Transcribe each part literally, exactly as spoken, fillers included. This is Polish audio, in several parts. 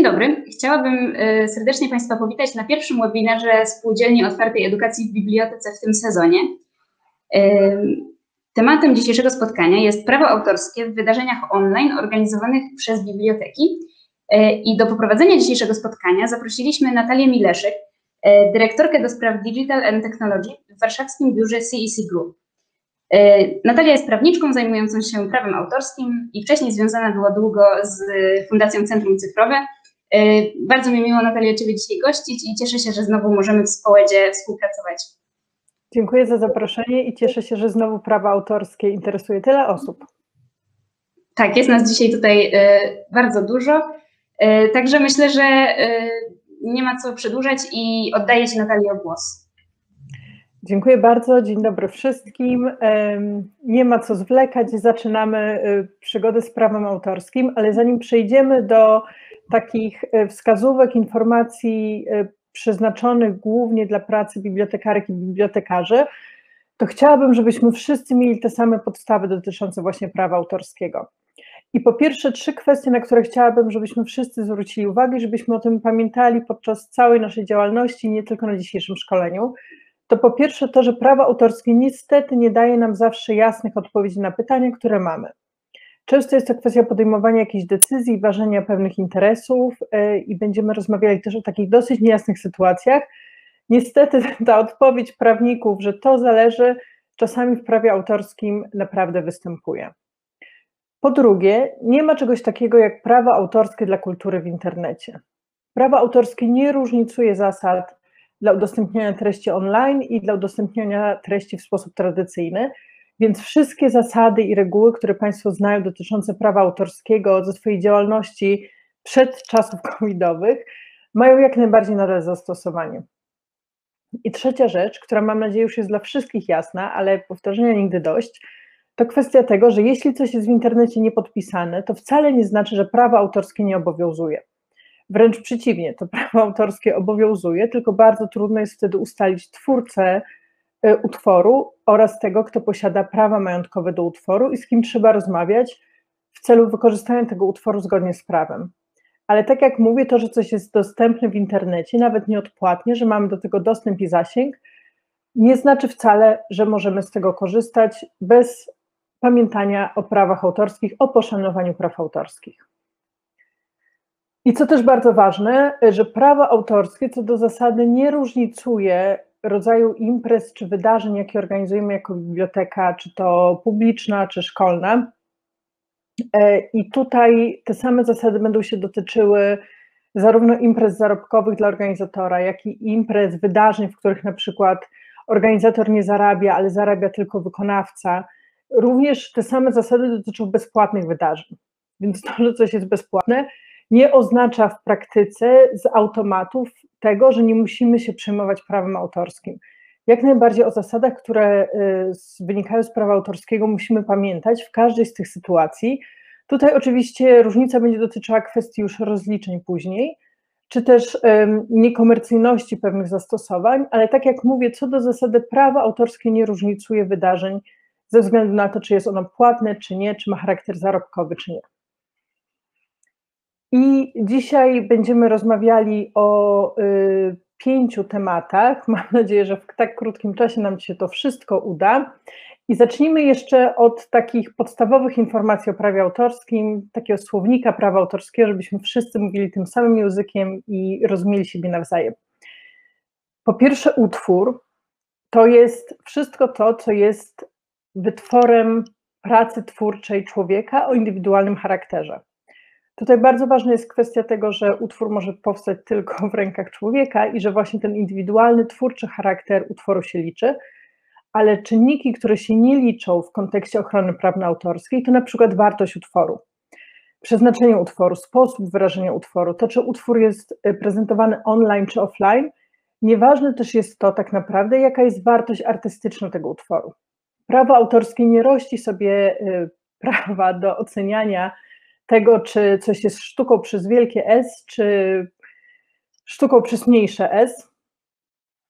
dobry. Chciałabym y, serdecznie Państwa powitać na pierwszym webinarze Spółdzielni Otwartej Edukacji w Bibliotece w tym sezonie. Y, Tematem dzisiejszego spotkania jest prawo autorskie w wydarzeniach online organizowanych przez biblioteki. Y, I do poprowadzenia dzisiejszego spotkania zaprosiliśmy Natalię Mileszek, y, dyrektorkę do spraw Digital and Technology w warszawskim biurze C E C Group. Natalia jest prawniczką zajmującą się prawem autorskim i wcześniej związana była długo z Fundacją Centrum Cyfrowe. Bardzo mi miło, Natalia, Ciebie dzisiaj gościć i cieszę się, że znowu możemy w Społedzie współpracować. Dziękuję za zaproszenie i cieszę się, że znowu prawo autorskie interesuje tyle osób. Tak, jest nas dzisiaj tutaj bardzo dużo, także myślę, że nie ma co przedłużać i oddaję Ci, Natalii, o głos. Dziękuję bardzo, dzień dobry wszystkim. Nie ma co zwlekać, zaczynamy przygodę z prawem autorskim, ale zanim przejdziemy do takich wskazówek, informacji przeznaczonych głównie dla pracy bibliotekarek i bibliotekarzy, to chciałabym, żebyśmy wszyscy mieli te same podstawy dotyczące właśnie prawa autorskiego. I po pierwsze trzy kwestie, na które chciałabym, żebyśmy wszyscy zwrócili uwagę, żebyśmy o tym pamiętali podczas całej naszej działalności, nie tylko na dzisiejszym szkoleniu. To po pierwsze to, że prawo autorskie niestety nie daje nam zawsze jasnych odpowiedzi na pytania, które mamy. Często jest to kwestia podejmowania jakichś decyzji, ważenia pewnych interesów yy, i będziemy rozmawiali też o takich dosyć niejasnych sytuacjach. Niestety ta odpowiedź prawników, że to zależy, czasami w prawie autorskim naprawdę występuje. Po drugie, nie ma czegoś takiego jak prawo autorskie dla kultury w internecie. Prawo autorskie nie różnicuje zasad dla udostępniania treści online i dla udostępniania treści w sposób tradycyjny, więc wszystkie zasady i reguły, które Państwo znają dotyczące prawa autorskiego ze swojej działalności przed czasów covidowych, mają jak najbardziej nadal zastosowanie. I trzecia rzecz, która mam nadzieję już jest dla wszystkich jasna, ale powtarzania nigdy dość, to kwestia tego, że jeśli coś jest w internecie niepodpisane, to wcale nie znaczy, że prawo autorskie nie obowiązuje. Wręcz przeciwnie, to prawo autorskie obowiązuje, tylko bardzo trudno jest wtedy ustalić twórcę utworu oraz tego, kto posiada prawa majątkowe do utworu i z kim trzeba rozmawiać w celu wykorzystania tego utworu zgodnie z prawem. Ale tak jak mówię, to, że coś jest dostępne w internecie, nawet nieodpłatnie, że mamy do tego dostęp i zasięg, nie znaczy wcale, że możemy z tego korzystać bez pamiętania o prawach autorskich, o poszanowaniu praw autorskich. I co też bardzo ważne, że prawo autorskie co do zasady nie różnicuje rodzaju imprez czy wydarzeń, jakie organizujemy jako biblioteka, czy to publiczna, czy szkolna. I tutaj te same zasady będą się dotyczyły zarówno imprez zarobkowych dla organizatora, jak i imprez, wydarzeń, w których na przykład organizator nie zarabia, ale zarabia tylko wykonawca. Również te same zasady dotyczą bezpłatnych wydarzeń. Więc to, że coś jest bezpłatne, nie oznacza w praktyce z automatów tego, że nie musimy się przejmować prawem autorskim. Jak najbardziej o zasadach, które wynikają z prawa autorskiego, musimy pamiętać w każdej z tych sytuacji. Tutaj oczywiście różnica będzie dotyczyła kwestii już rozliczeń później, czy też niekomercyjności pewnych zastosowań, ale tak jak mówię, co do zasady prawo autorskie nie różnicuje wydarzeń ze względu na to, czy jest ono płatne, czy nie, czy ma charakter zarobkowy, czy nie. I dzisiaj będziemy rozmawiali o y, pięciu tematach. Mam nadzieję, że w tak krótkim czasie nam się to wszystko uda. I zacznijmy jeszcze od takich podstawowych informacji o prawie autorskim, takiego słownika prawa autorskiego, żebyśmy wszyscy mówili tym samym językiem i rozumieli siebie nawzajem. Po pierwsze, utwór to jest wszystko to, co jest wytworem pracy twórczej człowieka o indywidualnym charakterze. Tutaj bardzo ważna jest kwestia tego, że utwór może powstać tylko w rękach człowieka i że właśnie ten indywidualny, twórczy charakter utworu się liczy, ale czynniki, które się nie liczą w kontekście ochrony prawno-autorskiej, to na przykład wartość utworu, przeznaczenie utworu, sposób wyrażenia utworu, to czy utwór jest prezentowany online czy offline. Nieważne też jest to tak naprawdę, jaka jest wartość artystyczna tego utworu. Prawo autorskie nie rości sobie prawa do oceniania tego, czy coś jest sztuką przez wielkie S, czy sztuką przez mniejsze S.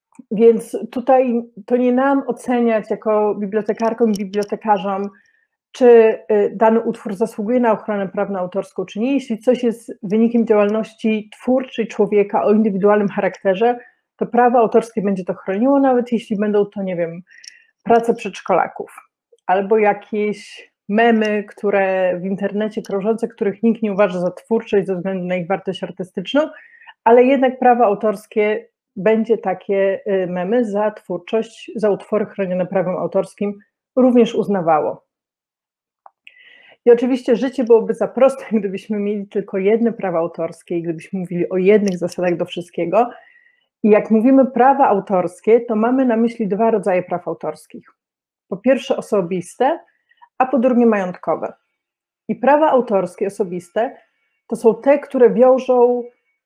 Więc tutaj to nie nam oceniać jako bibliotekarkom i bibliotekarzom, czy dany utwór zasługuje na ochronę prawną autorską, czy nie. Jeśli coś jest wynikiem działalności twórczej człowieka o indywidualnym charakterze, to prawo autorskie będzie to chroniło, nawet jeśli będą to, nie wiem, prace przedszkolaków, albo jakieś memy, które w internecie krążące, których nikt nie uważa za twórczość ze względu na ich wartość artystyczną, ale jednak prawo autorskie będzie takie memy za twórczość, za utwory chronione prawem autorskim również uznawało. I oczywiście życie byłoby za proste, gdybyśmy mieli tylko jedne prawa autorskie i gdybyśmy mówili o jednych zasadach do wszystkiego. I jak mówimy prawa autorskie, to mamy na myśli dwa rodzaje praw autorskich. Po pierwsze osobiste, a po drugie majątkowe. I prawa autorskie osobiste to są te, które wiążą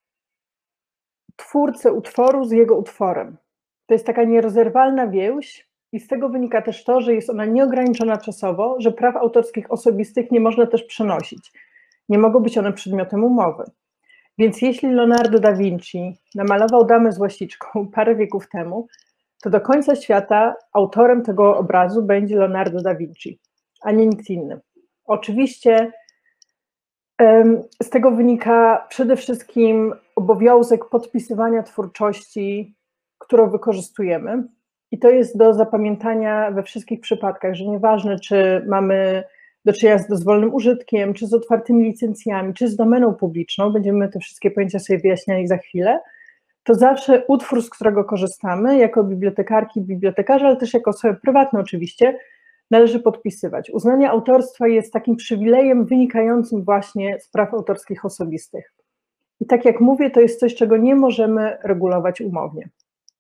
twórcę utworu z jego utworem. To jest taka nierozerwalna więź i z tego wynika też to, że jest ona nieograniczona czasowo, że praw autorskich osobistych nie można też przenosić. Nie mogą być one przedmiotem umowy. Więc jeśli Leonardo da Vinci namalował damę z łasiczką parę wieków temu, to do końca świata autorem tego obrazu będzie Leonardo da Vinci, a nie nikt inny. Oczywiście z tego wynika przede wszystkim obowiązek podpisywania twórczości, którą wykorzystujemy. I to jest do zapamiętania we wszystkich przypadkach, że nieważne, czy mamy do czynienia z dozwolonym użytkiem, czy z otwartymi licencjami, czy z domeną publiczną, będziemy te wszystkie pojęcia sobie wyjaśniali za chwilę, to zawsze utwór, z którego korzystamy, jako bibliotekarki, bibliotekarze, ale też jako osoby prywatne oczywiście, należy podpisywać. Uznanie autorstwa jest takim przywilejem wynikającym właśnie z praw autorskich osobistych. I tak jak mówię, to jest coś, czego nie możemy regulować umownie.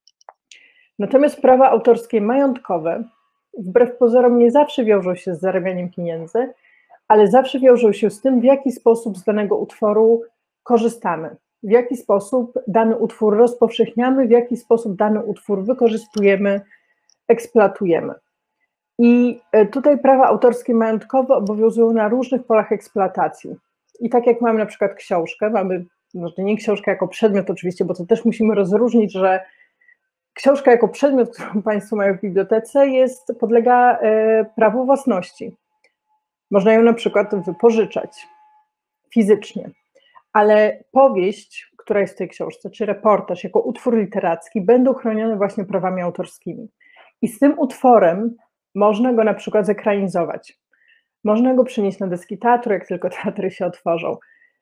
Natomiast prawa autorskie majątkowe, wbrew pozorom, nie zawsze wiążą się z zarabianiem pieniędzy, ale zawsze wiążą się z tym, w jaki sposób z danego utworu korzystamy, w jaki sposób dany utwór rozpowszechniamy, w jaki sposób dany utwór wykorzystujemy, eksploatujemy. I tutaj prawa autorskie majątkowe obowiązują na różnych polach eksploatacji. I tak jak mamy na przykład książkę, mamy, no nie książkę jako przedmiot oczywiście, bo to też musimy rozróżnić, że książka jako przedmiot, którą Państwo mają w bibliotece, jest, podlega e, prawu własności. Można ją na przykład wypożyczać fizycznie, ale powieść, która jest w tej książce, czy reportaż jako utwór literacki będą chronione właśnie prawami autorskimi. I z tym utworem można go na przykład zekranizować. Można go przynieść na deski teatru, jak tylko teatry się otworzą.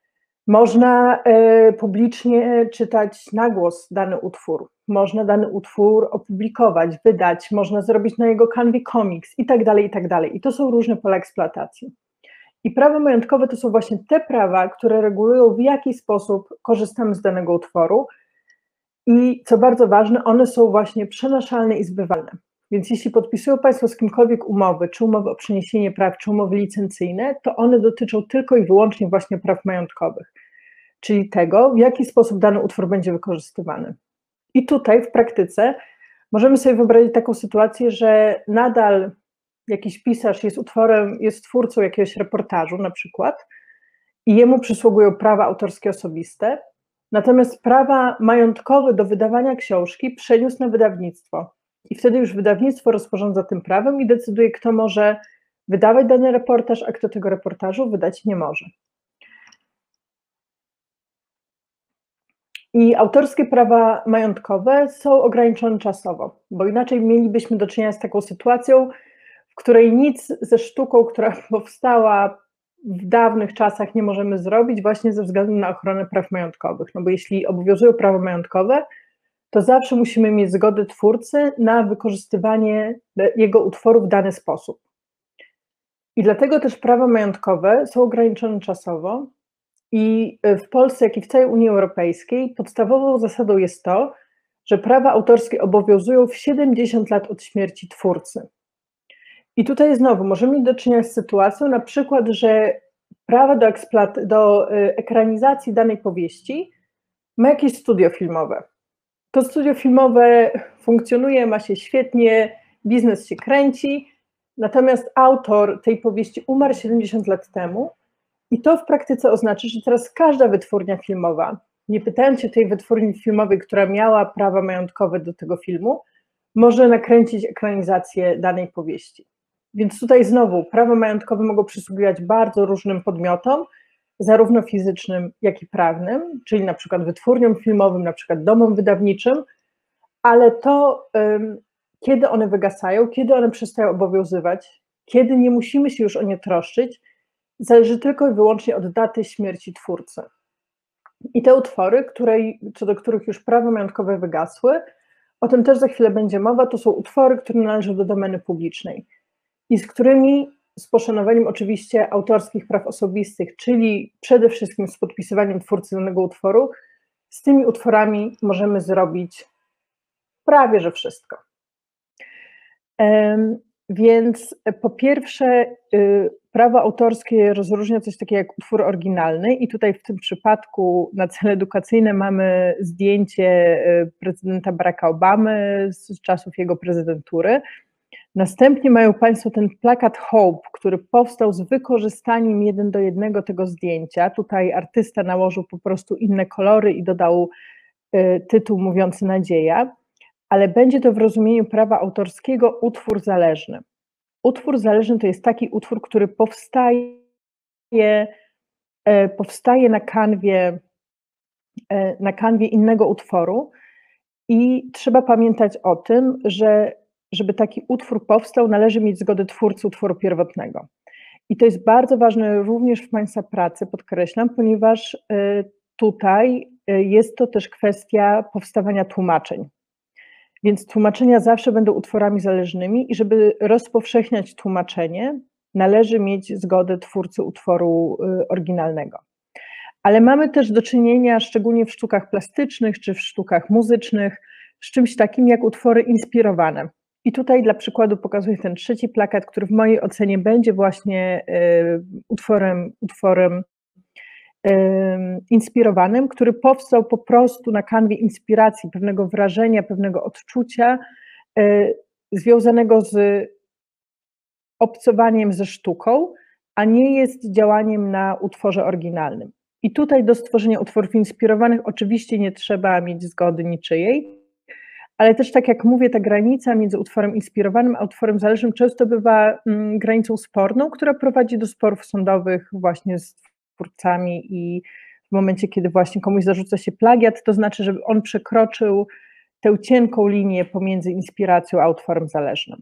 Można e, publicznie czytać na głos dany utwór. Można dany utwór opublikować, wydać, można zrobić na jego kanwie komiks i tak dalej, i tak dalej. I to są różne pola eksploatacji. I prawa majątkowe to są właśnie te prawa, które regulują, w jaki sposób korzystamy z danego utworu i co bardzo ważne, one są właśnie przenaszalne i zbywalne. Więc jeśli podpisują Państwo z kimkolwiek umowy, czy umowy o przeniesienie praw, czy umowy licencyjne, to one dotyczą tylko i wyłącznie właśnie praw majątkowych, czyli tego, w jaki sposób dany utwór będzie wykorzystywany. I tutaj w praktyce możemy sobie wyobrazić taką sytuację, że nadal jakiś pisarz jest utworem, jest twórcą jakiegoś reportażu na przykład i jemu przysługują prawa autorskie osobiste, natomiast prawa majątkowe do wydawania książki przeniósł na wydawnictwo. I wtedy już wydawnictwo rozporządza tym prawem i decyduje, kto może wydawać dany reportaż, a kto tego reportażu wydać nie może. I autorskie prawa majątkowe są ograniczone czasowo, bo inaczej mielibyśmy do czynienia z taką sytuacją, w której nic ze sztuką, która powstała w dawnych czasach, nie możemy zrobić właśnie ze względu na ochronę praw majątkowych. No bo jeśli obowiązują prawa majątkowe, to zawsze musimy mieć zgodę twórcy na wykorzystywanie jego utworu w dany sposób. I dlatego też prawa majątkowe są ograniczone czasowo i w Polsce, jak i w całej Unii Europejskiej podstawową zasadą jest to, że prawa autorskie obowiązują w siedemdziesiąt lat od śmierci twórcy. I tutaj znowu możemy mieć do czynienia z sytuacją, na przykład, że prawa do, do ekranizacji danej powieści ma jakieś studio filmowe. To studio filmowe funkcjonuje, ma się świetnie, biznes się kręci, natomiast autor tej powieści umarł siedemdziesiąt lat temu i to w praktyce oznacza, że teraz każda wytwórnia filmowa, nie pytając się tej wytwórni filmowej, która miała prawa majątkowe do tego filmu, może nakręcić ekranizację danej powieści. Więc tutaj znowu prawa majątkowe mogą przysługiwać bardzo różnym podmiotom, zarówno fizycznym, jak i prawnym, czyli na przykład wytwórniom filmowym, na przykład domom wydawniczym, ale to, kiedy one wygasają, kiedy one przestają obowiązywać, kiedy nie musimy się już o nie troszczyć, zależy tylko i wyłącznie od daty śmierci twórcy. I te utwory, które, co do których już prawa majątkowe wygasły, o tym też za chwilę będzie mowa, to są utwory, które należą do domeny publicznej i z którymi, z poszanowaniem oczywiście autorskich praw osobistych, czyli przede wszystkim z podpisywaniem twórcy danego utworu, z tymi utworami możemy zrobić prawie że wszystko. Więc po pierwsze prawo autorskie rozróżnia coś takiego jak utwór oryginalny i tutaj w tym przypadku na cele edukacyjne mamy zdjęcie prezydenta Baracka Obamy z czasów jego prezydentury. Następnie mają Państwo ten plakat Hope, który powstał z wykorzystaniem jeden do jednego tego zdjęcia. Tutaj artysta nałożył po prostu inne kolory i dodał tytuł mówiący nadzieja, ale będzie to w rozumieniu prawa autorskiego utwór zależny. Utwór zależny to jest taki utwór, który powstaje, powstaje na kanwie, na kanwie innego utworu i trzeba pamiętać o tym, że żeby taki utwór powstał, należy mieć zgodę twórcy utworu pierwotnego. I to jest bardzo ważne również w Państwa pracy, podkreślam, ponieważ tutaj jest to też kwestia powstawania tłumaczeń. Więc tłumaczenia zawsze będą utworami zależnymi i żeby rozpowszechniać tłumaczenie, należy mieć zgodę twórcy utworu oryginalnego. Ale mamy też do czynienia, szczególnie w sztukach plastycznych czy w sztukach muzycznych, z czymś takim jak utwory inspirowane. I tutaj dla przykładu pokazuję ten trzeci plakat, który w mojej ocenie będzie właśnie utworem, utworem inspirowanym, który powstał po prostu na kanwie inspiracji, pewnego wrażenia, pewnego odczucia związanego z obcowaniem ze sztuką, a nie jest działaniem na utworze oryginalnym. I tutaj do stworzenia utworów inspirowanych oczywiście nie trzeba mieć zgody niczyjej, ale też tak jak mówię, ta granica między utworem inspirowanym a utworem zależnym często bywa mm, granicą sporną, która prowadzi do sporów sądowych właśnie z twórcami i w momencie, kiedy właśnie komuś zarzuca się plagiat, to znaczy, że on przekroczył tę cienką linię pomiędzy inspiracją a utworem zależnym.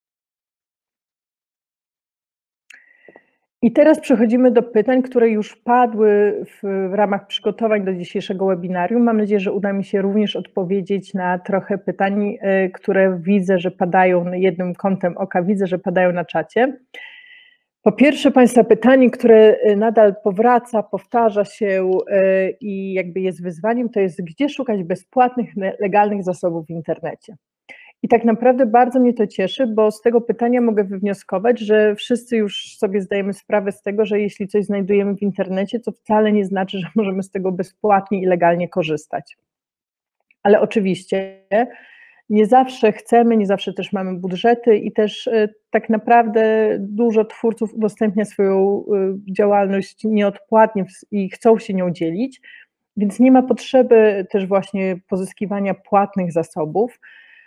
I teraz przechodzimy do pytań, które już padły w, w ramach przygotowań do dzisiejszego webinarium. Mam nadzieję, że uda mi się również odpowiedzieć na trochę pytań, które widzę, że padają jednym kątem oka, widzę, że padają na czacie. Po pierwsze, Państwa pytanie, które nadal powraca, powtarza się i jakby jest wyzwaniem, to jest gdzie szukać bezpłatnych, legalnych zasobów w internecie. I tak naprawdę bardzo mnie to cieszy, bo z tego pytania mogę wywnioskować, że wszyscy już sobie zdajemy sprawę z tego, że jeśli coś znajdujemy w internecie, to wcale nie znaczy, że możemy z tego bezpłatnie i legalnie korzystać. Ale oczywiście nie zawsze chcemy, nie zawsze też mamy budżety i też tak naprawdę dużo twórców udostępnia swoją działalność nieodpłatnie i chcą się nią dzielić, więc nie ma potrzeby też właśnie pozyskiwania płatnych zasobów.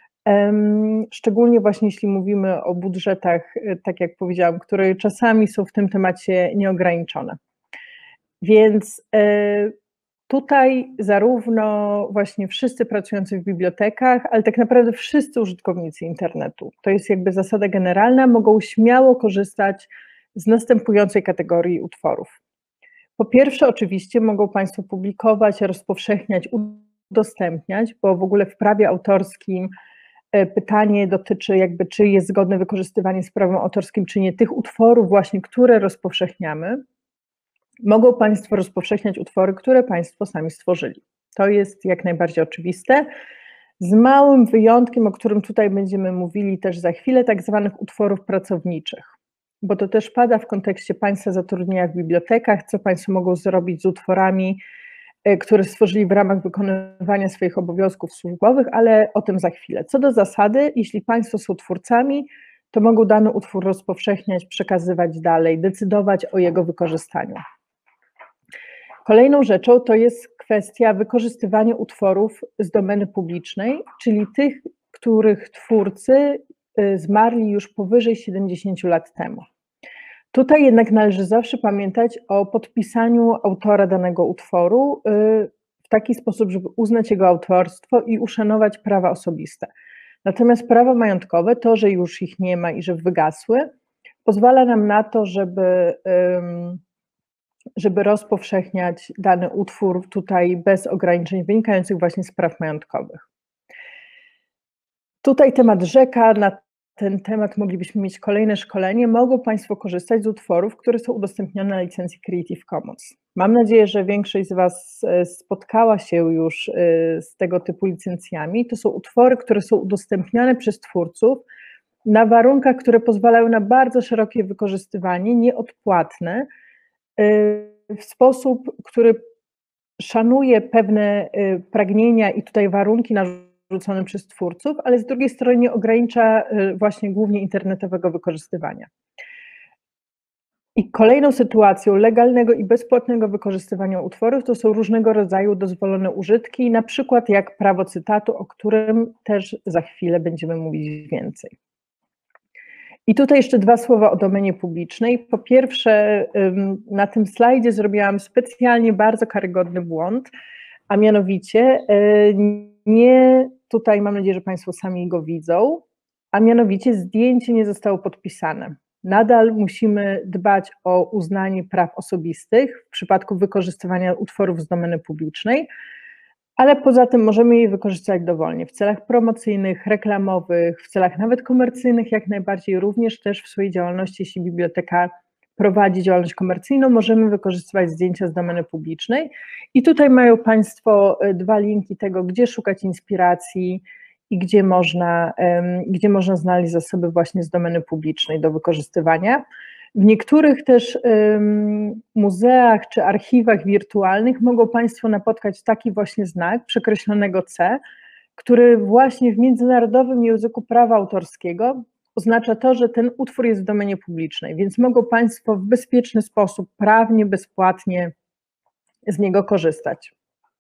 Szczególnie właśnie jeśli mówimy o budżetach, tak jak powiedziałam, które czasami są w tym temacie nieograniczone. Więc tutaj zarówno właśnie wszyscy pracujący w bibliotekach, ale tak naprawdę wszyscy użytkownicy internetu, to jest jakby zasada generalna, mogą śmiało korzystać z następującej kategorii utworów. Po pierwsze oczywiście mogą Państwo publikować, rozpowszechniać, udostępniać, bo w ogóle w prawie autorskim pytanie dotyczy jakby, czy jest zgodne wykorzystywanie z prawem autorskim, czy nie, tych utworów właśnie, które rozpowszechniamy. Mogą Państwo rozpowszechniać utwory, które Państwo sami stworzyli. To jest jak najbardziej oczywiste. Z małym wyjątkiem, o którym tutaj będziemy mówili też za chwilę, tak zwanych utworów pracowniczych. Bo to też pada w kontekście Państwa zatrudnienia w bibliotekach, co Państwo mogą zrobić z utworami, które stworzyli w ramach wykonywania swoich obowiązków służbowych, ale o tym za chwilę. Co do zasady, jeśli Państwo są twórcami, to mogą dany utwór rozpowszechniać, przekazywać dalej, decydować o jego wykorzystaniu. Kolejną rzeczą to jest kwestia wykorzystywania utworów z domeny publicznej, czyli tych, których twórcy zmarli już powyżej siedemdziesięciu lat temu. Tutaj jednak należy zawsze pamiętać o podpisaniu autora danego utworu w taki sposób, żeby uznać jego autorstwo i uszanować prawa osobiste. Natomiast prawa majątkowe, to, że już ich nie ma i że wygasły, pozwala nam na to, żeby, żeby rozpowszechniać dany utwór tutaj bez ograniczeń wynikających właśnie z praw majątkowych. Tutaj temat rzeka, na ten temat moglibyśmy mieć kolejne szkolenie. Mogą Państwo korzystać z utworów, które są udostępnione na licencji Creative Commons. Mam nadzieję, że większość z Was spotkała się już z tego typu licencjami. To są utwory, które są udostępniane przez twórców na warunkach, które pozwalają na bardzo szerokie wykorzystywanie, nieodpłatne, w sposób, który szanuje pewne pragnienia i tutaj warunki narzucone przez twórców, ale z drugiej strony nie ogranicza właśnie głównie internetowego wykorzystywania. I kolejną sytuacją legalnego i bezpłatnego wykorzystywania utworów to są różnego rodzaju dozwolone użytki, na przykład jak prawo cytatu, o którym też za chwilę będziemy mówić więcej. I tutaj jeszcze dwa słowa o domenie publicznej. Po pierwsze, na tym slajdzie zrobiłam specjalnie bardzo karygodny błąd, a mianowicie nie, tutaj mam nadzieję, że Państwo sami go widzą, a mianowicie zdjęcie nie zostało podpisane. Nadal musimy dbać o uznanie praw osobistych w przypadku wykorzystywania utworów z domeny publicznej, ale poza tym możemy je wykorzystać dowolnie w celach promocyjnych, reklamowych, w celach nawet komercyjnych jak najbardziej, również też w swojej działalności, jeśli biblioteka prowadzi działalność komercyjną, możemy wykorzystywać zdjęcia z domeny publicznej i tutaj mają Państwo dwa linki tego, gdzie szukać inspiracji i gdzie można, gdzie można znaleźć zasoby właśnie z domeny publicznej do wykorzystywania. W niektórych też um, muzeach czy archiwach wirtualnych mogą Państwo napotkać taki właśnie znak przekreślonego C, który właśnie w międzynarodowym języku prawa autorskiego oznacza to, że ten utwór jest w domenie publicznej, więc mogą Państwo w bezpieczny sposób, prawnie, bezpłatnie z niego korzystać.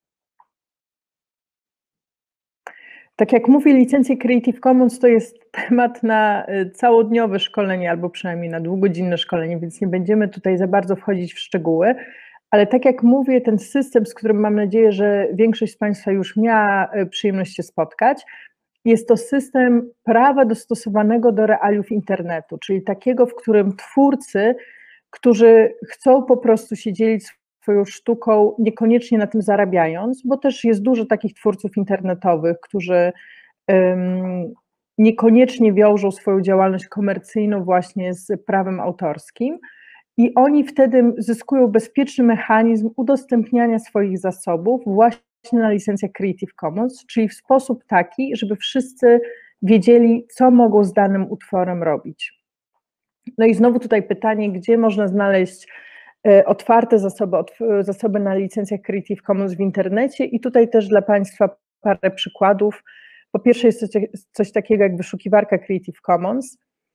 Tak jak mówię, licencje Creative Commons to jest temat na całodniowe szkolenie, albo przynajmniej na dwugodzinne szkolenie, więc nie będziemy tutaj za bardzo wchodzić w szczegóły, ale tak jak mówię, ten system, z którym mam nadzieję, że większość z Państwa już miała przyjemność się spotkać, jest to system prawa dostosowanego do realiów internetu, czyli takiego, w którym twórcy, którzy chcą po prostu się dzielić swoją sztuką, niekoniecznie na tym zarabiając, bo też jest dużo takich twórców internetowych, którzy um, niekoniecznie wiążą swoją działalność komercyjną właśnie z prawem autorskim i oni wtedy zyskują bezpieczny mechanizm udostępniania swoich zasobów właśnie na licencjach Creative Commons, czyli w sposób taki, żeby wszyscy wiedzieli, co mogą z danym utworem robić. No i znowu tutaj pytanie, gdzie można znaleźć otwarte zasoby, zasoby na licencjach Creative Commons w internecie i tutaj też dla Państwa parę przykładów. Po pierwsze jest coś, coś takiego jak wyszukiwarka Creative Commons,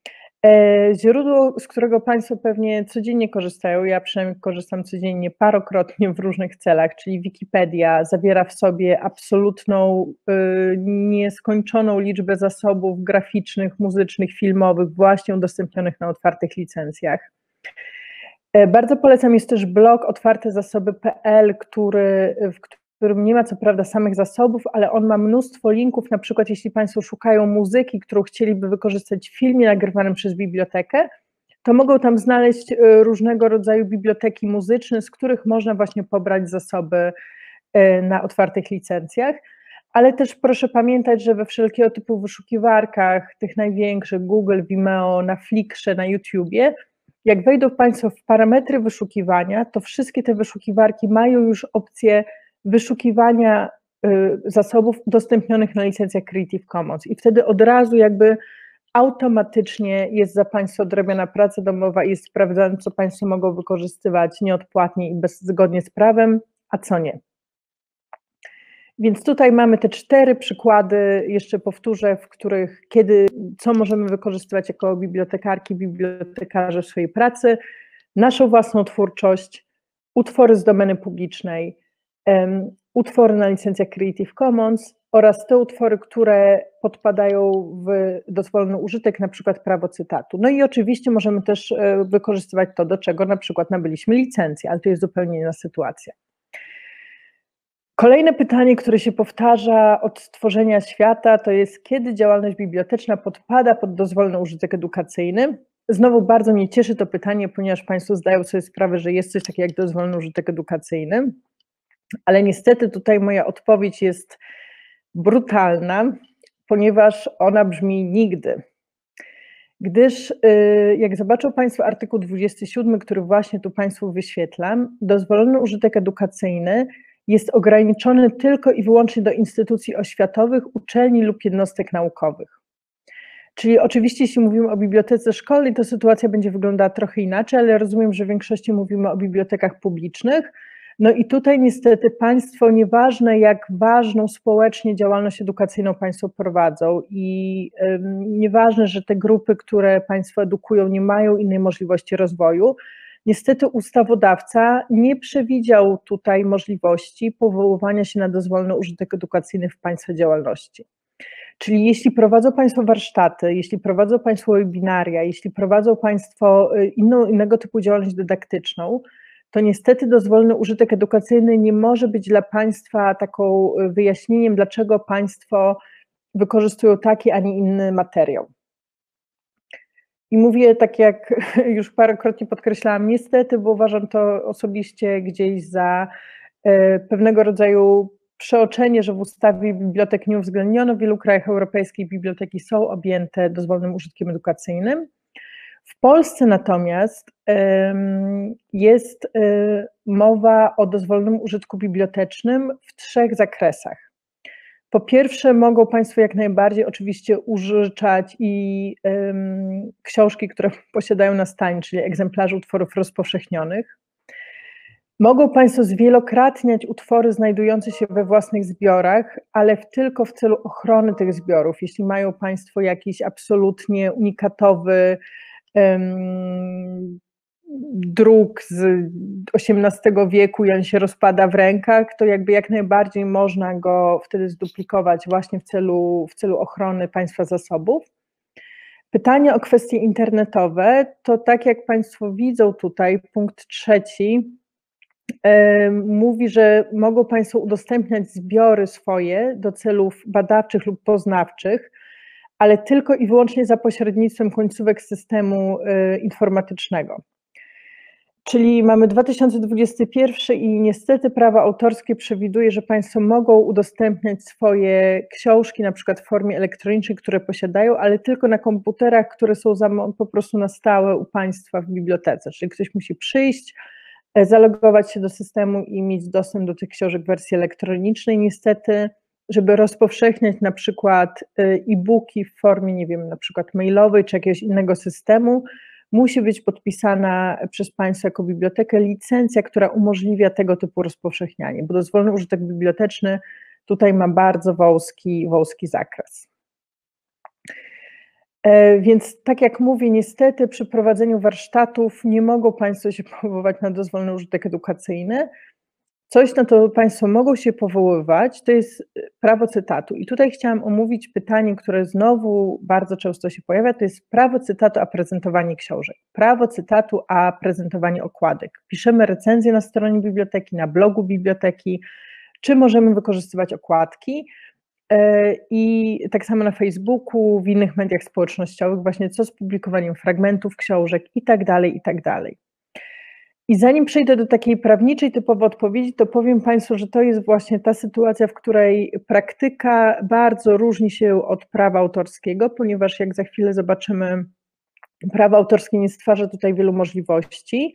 źródło, z którego Państwo pewnie codziennie korzystają, ja przynajmniej korzystam codziennie parokrotnie w różnych celach, czyli Wikipedia zawiera w sobie absolutną, nieskończoną liczbę zasobów graficznych, muzycznych, filmowych, właśnie udostępnionych na otwartych licencjach. Bardzo polecam jest też blog otwarte zasoby kropka p l, który, w którym nie ma co prawda samych zasobów, ale on ma mnóstwo linków, na przykład jeśli Państwo szukają muzyki, którą chcieliby wykorzystać w filmie nagrywanym przez bibliotekę, to mogą tam znaleźć różnego rodzaju biblioteki muzyczne, z których można właśnie pobrać zasoby na otwartych licencjach, ale też proszę pamiętać, że we wszelkiego typu wyszukiwarkach, tych największych, Google, Vimeo, na Flickrze, na YouTubie, jak wejdą Państwo w parametry wyszukiwania, to wszystkie te wyszukiwarki mają już opcję wyszukiwania y, zasobów udostępnionych na licencjach Creative Commons i wtedy od razu jakby automatycznie jest za Państwa odrobiona praca domowa i jest sprawdzane, co Państwo mogą wykorzystywać nieodpłatnie i bez, zgodnie z prawem, a co nie. Więc tutaj mamy te cztery przykłady, jeszcze powtórzę, w których kiedy, co możemy wykorzystywać jako bibliotekarki, bibliotekarze w swojej pracy, naszą własną twórczość, utwory z domeny publicznej, um, utwory na licencjach Creative Commons oraz te utwory, które podpadają w dozwolony użytek, na przykład prawo cytatu. No i oczywiście możemy też wykorzystywać to, do czego na przykład nabyliśmy licencję, ale to jest zupełnie inna sytuacja. Kolejne pytanie, które się powtarza od stworzenia świata, to jest, kiedy działalność biblioteczna podpada pod dozwolony użytek edukacyjny? Znowu bardzo mnie cieszy to pytanie, ponieważ Państwo zdają sobie sprawę, że jest coś takiego jak dozwolony użytek edukacyjny, ale niestety tutaj moja odpowiedź jest brutalna, ponieważ ona brzmi nigdy. Gdyż jak zobaczą Państwo artykuł dwudziesty siódmy, który właśnie tu Państwu wyświetlam, dozwolony użytek edukacyjny jest ograniczony tylko i wyłącznie do instytucji oświatowych, uczelni lub jednostek naukowych. Czyli oczywiście jeśli mówimy o bibliotece szkolnej, to sytuacja będzie wyglądała trochę inaczej, ale rozumiem, że w większości mówimy o bibliotekach publicznych. No i tutaj niestety Państwo, nieważne jak ważną społecznie działalność edukacyjną Państwo prowadzą i ym, nieważne, że te grupy, które Państwo edukują, nie mają innej możliwości rozwoju, niestety ustawodawca nie przewidział tutaj możliwości powoływania się na dozwolony użytek edukacyjny w Państwa działalności. Czyli jeśli prowadzą Państwo warsztaty, jeśli prowadzą Państwo webinaria, jeśli prowadzą Państwo inną, innego typu działalność dydaktyczną, to niestety dozwolony użytek edukacyjny nie może być dla Państwa taką wyjaśnieniem, dlaczego Państwo wykorzystują taki, a nie inny materiał. I mówię tak, jak już parokrotnie podkreślałam, niestety, bo uważam to osobiście gdzieś za pewnego rodzaju przeoczenie, że w ustawie bibliotek nie uwzględniono. W wielu krajach europejskich biblioteki są objęte dozwolonym użytkiem edukacyjnym. W Polsce natomiast jest mowa o dozwolonym użytku bibliotecznym w trzech zakresach. Po pierwsze, mogą Państwo jak najbardziej oczywiście użyczać i um, książki, które posiadają na stanie, czyli egzemplarze utworów rozpowszechnionych. Mogą Państwo zwielokrotniać utwory znajdujące się we własnych zbiorach, ale tylko w celu ochrony tych zbiorów. Jeśli mają Państwo jakiś absolutnie unikatowy um, druk z osiemnastego wieku i on się rozpada w rękach, to jakby jak najbardziej można go wtedy zduplikować właśnie w celu, w celu ochrony Państwa zasobów. Pytanie o kwestie internetowe, to tak jak Państwo widzą tutaj, punkt trzeci e, mówi, że mogą Państwo udostępniać zbiory swoje do celów badawczych lub poznawczych, ale tylko i wyłącznie za pośrednictwem końcówek systemu e, informatycznego. Czyli mamy dwa tysiące dwudziesty pierwszy i niestety prawo autorskie przewiduje, że Państwo mogą udostępniać swoje książki na przykład w formie elektronicznej, które posiadają, ale tylko na komputerach, które są po prostu na stałe u Państwa w bibliotece. Czyli ktoś musi przyjść, zalogować się do systemu i mieć dostęp do tych książek w wersji elektronicznej. Niestety, żeby rozpowszechniać na przykład e-booki w formie, nie wiem, na przykład mailowej czy jakiegoś innego systemu, musi być podpisana przez Państwa jako bibliotekę licencja, która umożliwia tego typu rozpowszechnianie, bo dozwolony użytek biblioteczny tutaj ma bardzo wąski, wąski zakres. Więc tak jak mówię, niestety przy prowadzeniu warsztatów nie mogą Państwo się powoływać na dozwolony użytek edukacyjny. Coś, na to Państwo mogą się powoływać, to jest prawo cytatu. I tutaj chciałam omówić pytanie, które znowu bardzo często się pojawia, to jest prawo cytatu a prezentowanie książek. Prawo cytatu a prezentowanie okładek. Piszemy recenzję na stronie biblioteki, na blogu biblioteki, czy możemy wykorzystywać okładki. I tak samo na Facebooku, w innych mediach społecznościowych, właśnie co z publikowaniem fragmentów książek i tak dalej, i tak dalej. I zanim przejdę do takiej prawniczej typowo odpowiedzi, to powiem Państwu, że to jest właśnie ta sytuacja, w której praktyka bardzo różni się od prawa autorskiego, ponieważ jak za chwilę zobaczymy, prawo autorskie nie stwarza tutaj wielu możliwości.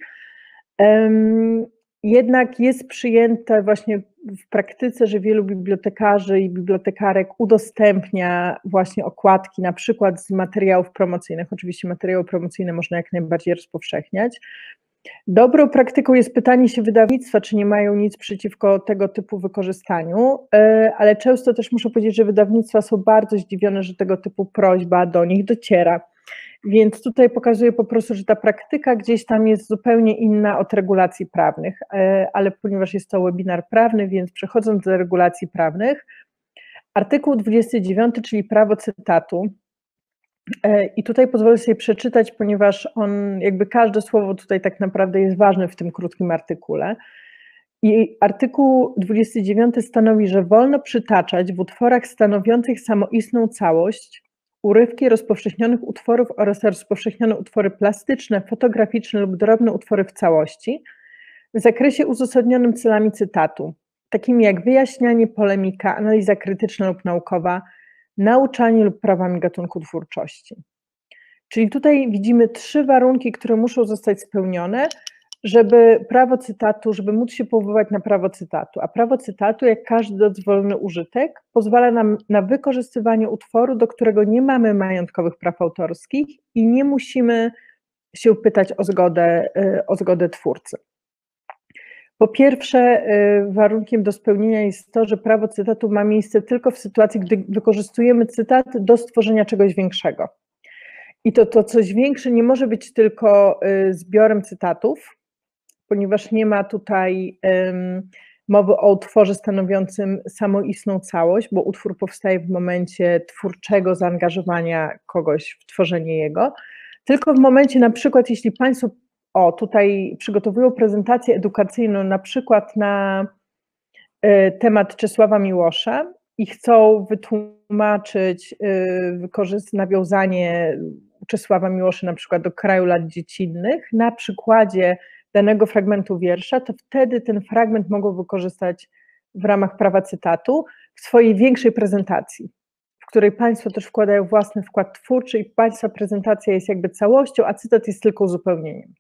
Jednak jest przyjęte właśnie w praktyce, że wielu bibliotekarzy i bibliotekarek udostępnia właśnie okładki, na przykład z materiałów promocyjnych. Oczywiście materiały promocyjne można jak najbardziej rozpowszechniać. Dobrą praktyką jest pytanie się wydawnictwa, czy nie mają nic przeciwko tego typu wykorzystaniu, ale często też muszę powiedzieć, że wydawnictwa są bardzo zdziwione, że tego typu prośba do nich dociera. Więc tutaj pokazuję po prostu, że ta praktyka gdzieś tam jest zupełnie inna od regulacji prawnych, ale ponieważ jest to webinar prawny, więc przechodząc do regulacji prawnych, artykuł dwudziesty dziewiąty, czyli prawo cytatu. I tutaj pozwolę sobie przeczytać, ponieważ on, jakby każde słowo tutaj tak naprawdę jest ważne w tym krótkim artykule. I artykuł dwudziesty dziewiąty stanowi, że wolno przytaczać w utworach stanowiących samoistną całość urywki rozpowszechnionych utworów oraz rozpowszechnione utwory plastyczne, fotograficzne lub drobne utwory w całości w zakresie uzasadnionym celami cytatu, takimi jak wyjaśnianie, polemika, analiza krytyczna lub naukowa, nauczanie lub prawami gatunku twórczości. Czyli tutaj widzimy trzy warunki, które muszą zostać spełnione, żeby prawo cytatu, żeby móc się powoływać na prawo cytatu. A prawo cytatu, jak każdy dozwolony użytek, pozwala nam na wykorzystywanie utworu, do którego nie mamy majątkowych praw autorskich i nie musimy się pytać o zgodę, o zgodę twórcy. Po pierwsze, warunkiem do spełnienia jest to, że prawo cytatu ma miejsce tylko w sytuacji, gdy wykorzystujemy cytat do stworzenia czegoś większego. I to, to coś większe nie może być tylko zbiorem cytatów, ponieważ nie ma tutaj um, mowy o utworze stanowiącym samoistną całość, bo utwór powstaje w momencie twórczego zaangażowania kogoś w tworzenie jego, tylko w momencie na przykład, jeśli Państwo o, tutaj przygotowują prezentację edukacyjną na przykład na y, temat Czesława Miłosza i chcą wytłumaczyć y, wykorzystać nawiązanie Czesława Miłosza na przykład do kraju lat dziecinnych na przykładzie danego fragmentu wiersza, to wtedy ten fragment mogą wykorzystać w ramach prawa cytatu w swojej większej prezentacji, w której Państwo też wkładają własny wkład twórczy i Państwa prezentacja jest jakby całością, a cytat jest tylko uzupełnieniem.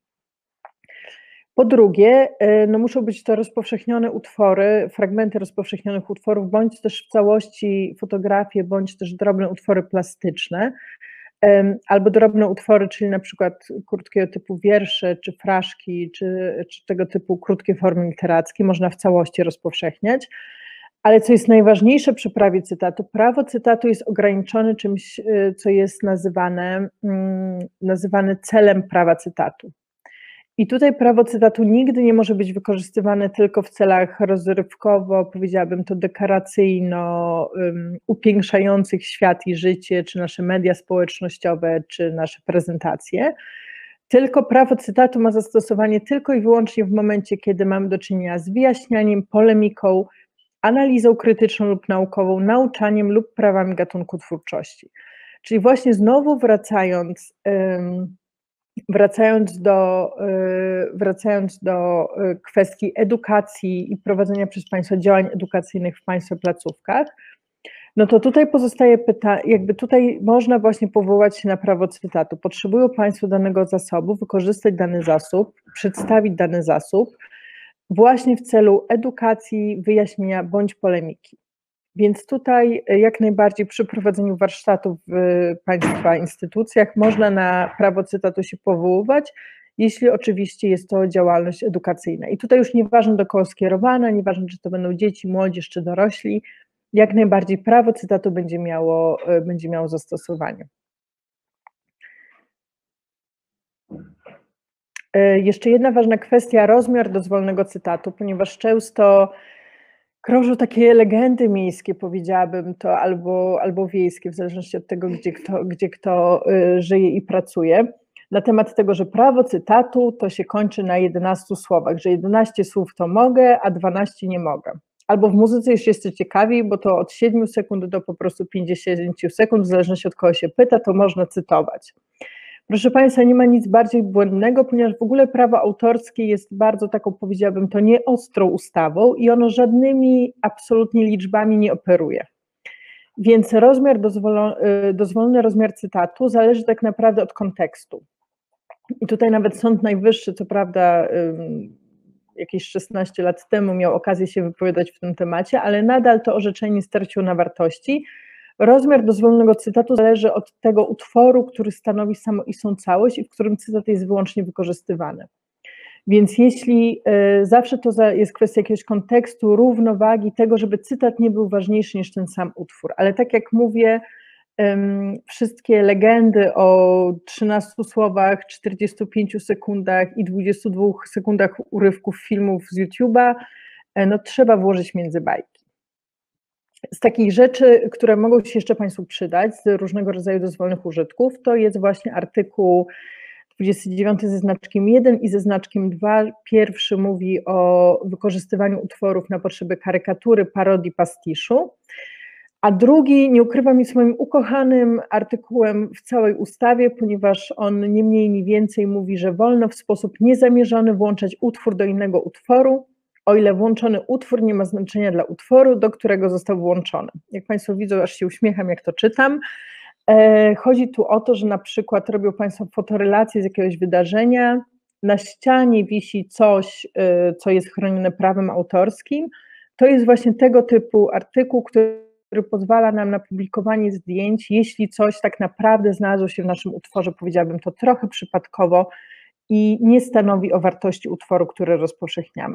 Po drugie, no muszą być to rozpowszechnione utwory, fragmenty rozpowszechnionych utworów, bądź też w całości fotografie, bądź też drobne utwory plastyczne, albo drobne utwory, czyli na przykład krótkiego typu wiersze, czy fraszki, czy, czy tego typu krótkie formy literackie, można w całości rozpowszechniać. Ale co jest najważniejsze przy prawie cytatu, prawo cytatu jest ograniczone czymś, co jest nazywane, nazywane celem prawa cytatu. I tutaj prawo cytatu nigdy nie może być wykorzystywane tylko w celach rozrywkowo, powiedziałabym to dekoracyjno, um, upiększających świat i życie, czy nasze media społecznościowe, czy nasze prezentacje. Tylko prawo cytatu ma zastosowanie tylko i wyłącznie w momencie, kiedy mamy do czynienia z wyjaśnianiem, polemiką, analizą krytyczną lub naukową, nauczaniem lub prawami gatunku twórczości. Czyli właśnie znowu wracając, um, Wracając do, wracając do kwestii edukacji i prowadzenia przez Państwa działań edukacyjnych w Państwa placówkach, no to tutaj pozostaje pytanie, jakby tutaj można właśnie powołać się na prawo cytatu. Potrzebują Państwo danego zasobu, wykorzystać dany zasób, przedstawić dany zasób właśnie w celu edukacji, wyjaśnienia bądź polemiki. Więc tutaj jak najbardziej przy prowadzeniu warsztatów w Państwa instytucjach można na prawo cytatu się powoływać, jeśli oczywiście jest to działalność edukacyjna. I tutaj już nieważne do kogo skierowana, nieważne czy to będą dzieci, młodzież czy dorośli, jak najbardziej prawo cytatu będzie miało, będzie miało zastosowanie. Jeszcze jedna ważna kwestia, rozmiar dozwolonego cytatu, ponieważ często krążą takie legendy miejskie, powiedziałabym to, albo, albo wiejskie, w zależności od tego, gdzie kto, gdzie kto y, żyje i pracuje, na temat tego, że prawo cytatu to się kończy na jedenastu słowach, że jedenaście słów to mogę, a dwanaście nie mogę. Albo w muzyce już jest to ciekawiej, bo to od siedmiu sekund do po prostu pięćdziesięciu sekund, w zależności od kogo się pyta, to można cytować. Proszę Państwa, nie ma nic bardziej błędnego, ponieważ w ogóle prawo autorskie jest bardzo taką, powiedziałabym, to nieostrą ustawą i ono żadnymi absolutnie liczbami nie operuje. Więc rozmiar, dozwolony, dozwolony rozmiar cytatu zależy tak naprawdę od kontekstu. I tutaj nawet Sąd Najwyższy, co prawda jakieś szesnaście lat temu miał okazję się wypowiadać w tym temacie, ale nadal to orzeczenie straciło na wartości. Rozmiar dozwolonego cytatu zależy od tego utworu, który stanowi samoistną całość i w którym cytat jest wyłącznie wykorzystywany. Więc jeśli y, zawsze to jest kwestia jakiegoś kontekstu, równowagi, tego, żeby cytat nie był ważniejszy niż ten sam utwór. Ale tak jak mówię, Wszystkie legendy o trzynastu słowach, czterdziestu pięciu sekundach i dwudziestu dwóch sekundach urywków filmów z YouTube'a, no trzeba włożyć między bajki. Z takich rzeczy, które mogą się jeszcze Państwu przydać z różnego rodzaju dozwolonych użytków, to jest właśnie artykuł dwudziesty dziewiąty ze znaczkiem jeden i ze znaczkiem dwa. Pierwszy mówi o wykorzystywaniu utworów na potrzeby karykatury, parodii, pastiszu, a drugi, nie ukrywam, jest moim ukochanym artykułem w całej ustawie, ponieważ on nie mniej, nie więcej mówi, że wolno w sposób niezamierzony włączać utwór do innego utworu, o ile włączony utwór nie ma znaczenia dla utworu, do którego został włączony. Jak Państwo widzą, aż się uśmiecham, jak to czytam. Chodzi tu o to, że na przykład robią Państwo fotorelację z jakiegoś wydarzenia, na ścianie wisi coś, co jest chronione prawem autorskim. To jest właśnie tego typu artykuł, który pozwala nam na publikowanie zdjęć, jeśli coś tak naprawdę znalazło się w naszym utworze, powiedziałabym to trochę przypadkowo i nie stanowi o wartości utworu, który rozpowszechniamy.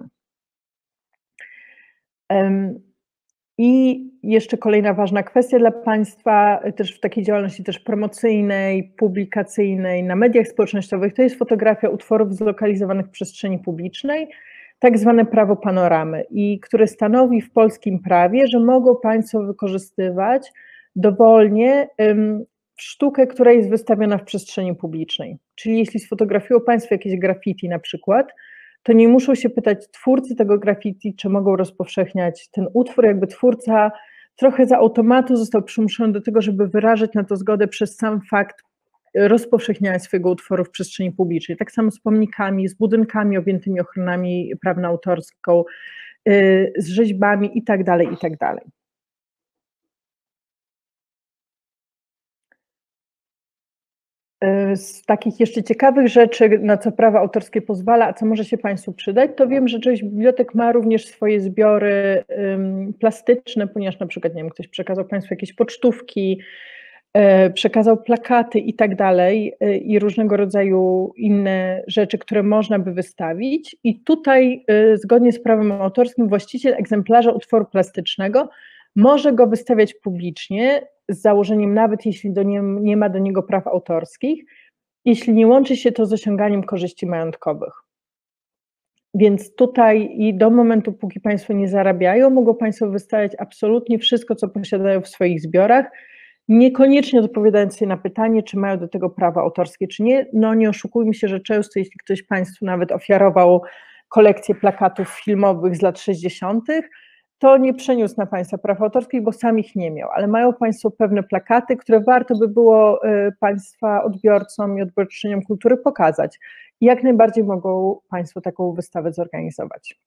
I jeszcze kolejna ważna kwestia dla Państwa, też w takiej działalności też promocyjnej, publikacyjnej, na mediach społecznościowych, to jest fotografia utworów zlokalizowanych w przestrzeni publicznej, tak zwane prawo panoramy, i które stanowi w polskim prawie, że mogą Państwo wykorzystywać dowolnie sztukę, która jest wystawiona w przestrzeni publicznej. Czyli jeśli sfotografują Państwo jakieś graffiti na przykład, to nie muszą się pytać twórcy tego graffiti, czy mogą rozpowszechniać ten utwór, jakby twórca trochę z automatu został przymuszony do tego, żeby wyrażać na to zgodę przez sam fakt rozpowszechniania swojego utworu w przestrzeni publicznej. Tak samo z pomnikami, z budynkami objętymi ochronami prawną autorską, z rzeźbami i tak dalej, i tak dalej. Z takich jeszcze ciekawych rzeczy, na co prawo autorskie pozwala, a co może się Państwu przydać, to wiem, że część bibliotek ma również swoje zbiory um, plastyczne, ponieważ na przykład, nie wiem, ktoś przekazał Państwu jakieś pocztówki, e, przekazał plakaty i tak dalej, e, i różnego rodzaju inne rzeczy, które można by wystawić. I tutaj e, zgodnie z prawem autorskim właściciel egzemplarza utworu plastycznego może go wystawiać publicznie, z założeniem, nawet jeśli do nie, nie ma do niego praw autorskich, jeśli nie łączy się to z osiąganiem korzyści majątkowych. Więc tutaj i do momentu, póki Państwo nie zarabiają, mogą Państwo wystawiać absolutnie wszystko, co posiadają w swoich zbiorach, niekoniecznie odpowiadając sobie na pytanie, czy mają do tego prawa autorskie, czy nie. No nie oszukujmy się, że często, jeśli ktoś Państwu nawet ofiarował kolekcję plakatów filmowych z lat sześćdziesiątych, to nie przeniósł na Państwa praw autorskich, bo sam ich nie miał, ale mają Państwo pewne plakaty, które warto by było Państwa odbiorcom i odbiorczyniom kultury pokazać. I jak najbardziej mogą Państwo taką wystawę zorganizować.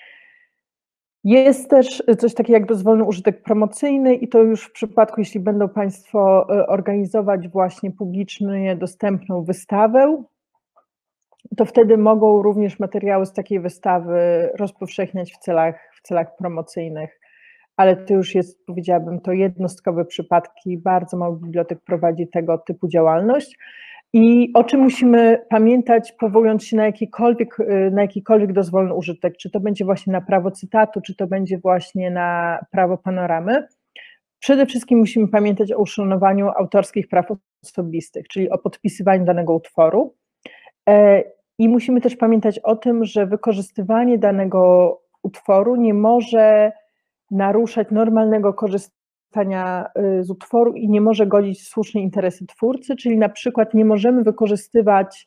Jest też coś takiego jak dozwolony użytek promocyjny i to już w przypadku, jeśli będą Państwo organizować właśnie publicznie dostępną wystawę, to wtedy mogą również materiały z takiej wystawy rozpowszechniać w celach, w celach promocyjnych, ale to już jest, powiedziałabym, to jednostkowe przypadki, bardzo mało bibliotek prowadzi tego typu działalność. I o czym musimy pamiętać, powołując się na jakikolwiek, na jakikolwiek dozwolony użytek, czy to będzie właśnie na prawo cytatu, czy to będzie właśnie na prawo panoramy. Przede wszystkim musimy pamiętać o uszanowaniu autorskich praw osobistych, czyli o podpisywaniu danego utworu. I musimy też pamiętać o tym, że wykorzystywanie danego utworu nie może naruszać normalnego korzystania z utworu i nie może godzić w słuszne interesy twórcy, czyli na przykład nie możemy wykorzystywać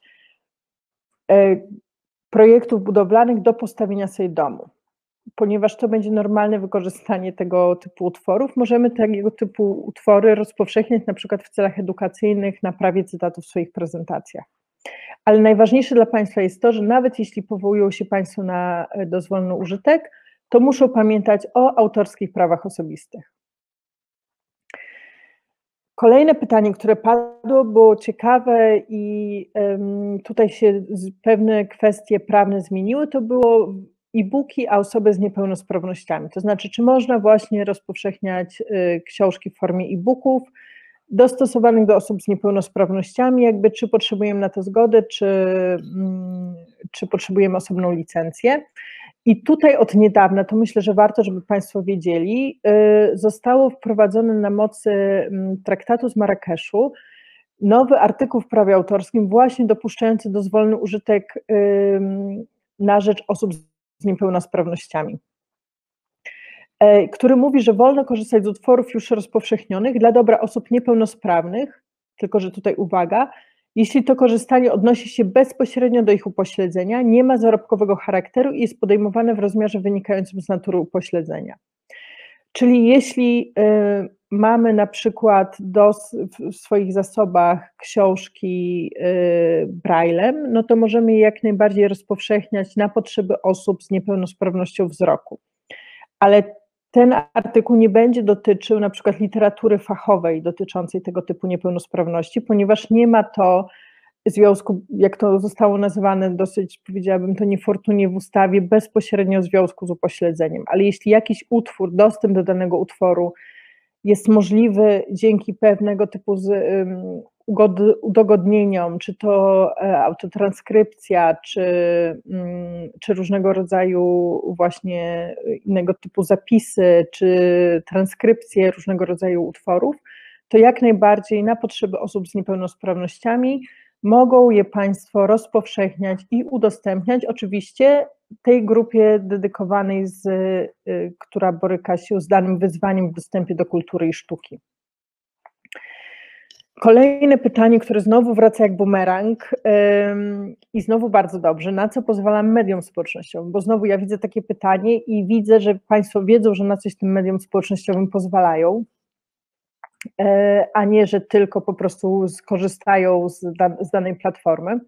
projektów budowlanych do postawienia sobie domu, ponieważ to będzie normalne wykorzystanie tego typu utworów. Możemy tego typu utwory rozpowszechniać na przykład w celach edukacyjnych, na prawie cytatu w swoich prezentacjach. Ale najważniejsze dla Państwa jest to, że nawet jeśli powołują się Państwo na dozwolony użytek, to muszą pamiętać o autorskich prawach osobistych. Kolejne pytanie, które padło, było ciekawe i tutaj się pewne kwestie prawne zmieniły, to było e-booki, a osoby z niepełnosprawnościami. To znaczy, czy można właśnie rozpowszechniać książki w formie e-booków dostosowanych do osób z niepełnosprawnościami, jakby czy potrzebujemy na to zgodę, czy, czy potrzebujemy osobną licencję. I tutaj od niedawna, to myślę, że warto, żeby Państwo wiedzieli, zostało wprowadzone na mocy traktatu z Marrakeszu nowy artykuł w prawie autorskim właśnie dopuszczający dozwolony użytek na rzecz osób z niepełnosprawnościami, który mówi, że wolno korzystać z utworów już rozpowszechnionych dla dobra osób niepełnosprawnych, tylko że tutaj uwaga, jeśli to korzystanie odnosi się bezpośrednio do ich upośledzenia, nie ma zarobkowego charakteru i jest podejmowane w rozmiarze wynikającym z natury upośledzenia. Czyli jeśli y, mamy na przykład do, w swoich zasobach książki y, Braillem, no to możemy je jak najbardziej rozpowszechniać na potrzeby osób z niepełnosprawnością wzroku. Ale ten artykuł nie będzie dotyczył na przykład literatury fachowej dotyczącej tego typu niepełnosprawności, ponieważ nie ma to związku, jak to zostało nazywane dosyć, powiedziałabym to niefortunnie w ustawie, bezpośrednio związku z upośledzeniem. Ale jeśli jakiś utwór, dostęp do danego utworu jest możliwy dzięki pewnego typu z, um, udogodnieniom, czy to e, autotranskrypcja, czy, um, czy różnego rodzaju właśnie innego typu zapisy, czy transkrypcje różnego rodzaju utworów, to jak najbardziej na potrzeby osób z niepełnosprawnościami mogą je Państwo rozpowszechniać i udostępniać, oczywiście tej grupie dedykowanej, z, y, która boryka się z danym wyzwaniem w dostępie do kultury i sztuki. Kolejne pytanie, które znowu wraca jak bumerang ym, i znowu bardzo dobrze, na co pozwala mediom społecznościowym, bo znowu ja widzę takie pytanie i widzę, że Państwo wiedzą, że na coś tym mediom społecznościowym pozwalają, a nie, że tylko po prostu skorzystają z, da, z danej platformy.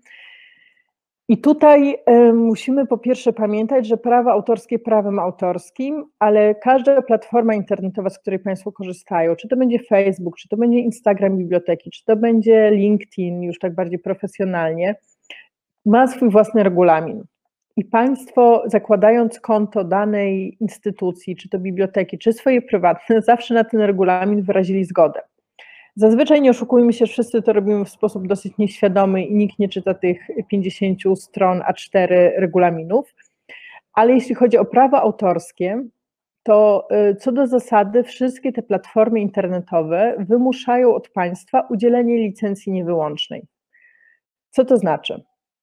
I tutaj y, musimy po pierwsze pamiętać, że prawo autorskie prawem autorskim, ale każda platforma internetowa, z której Państwo korzystają, czy to będzie Facebook, czy to będzie Instagram biblioteki, czy to będzie LinkedIn, już tak bardziej profesjonalnie, ma swój własny regulamin. I Państwo, zakładając konto danej instytucji, czy to biblioteki, czy swoje prywatne, zawsze na ten regulamin wyrazili zgodę. Zazwyczaj, nie oszukujmy się, wszyscy to robimy w sposób dosyć nieświadomy i nikt nie czyta tych pięćdziesięciu stron A cztery regulaminów, ale jeśli chodzi o prawa autorskie, to co do zasady wszystkie te platformy internetowe wymuszają od Państwa udzielenie licencji niewyłącznej. Co to znaczy?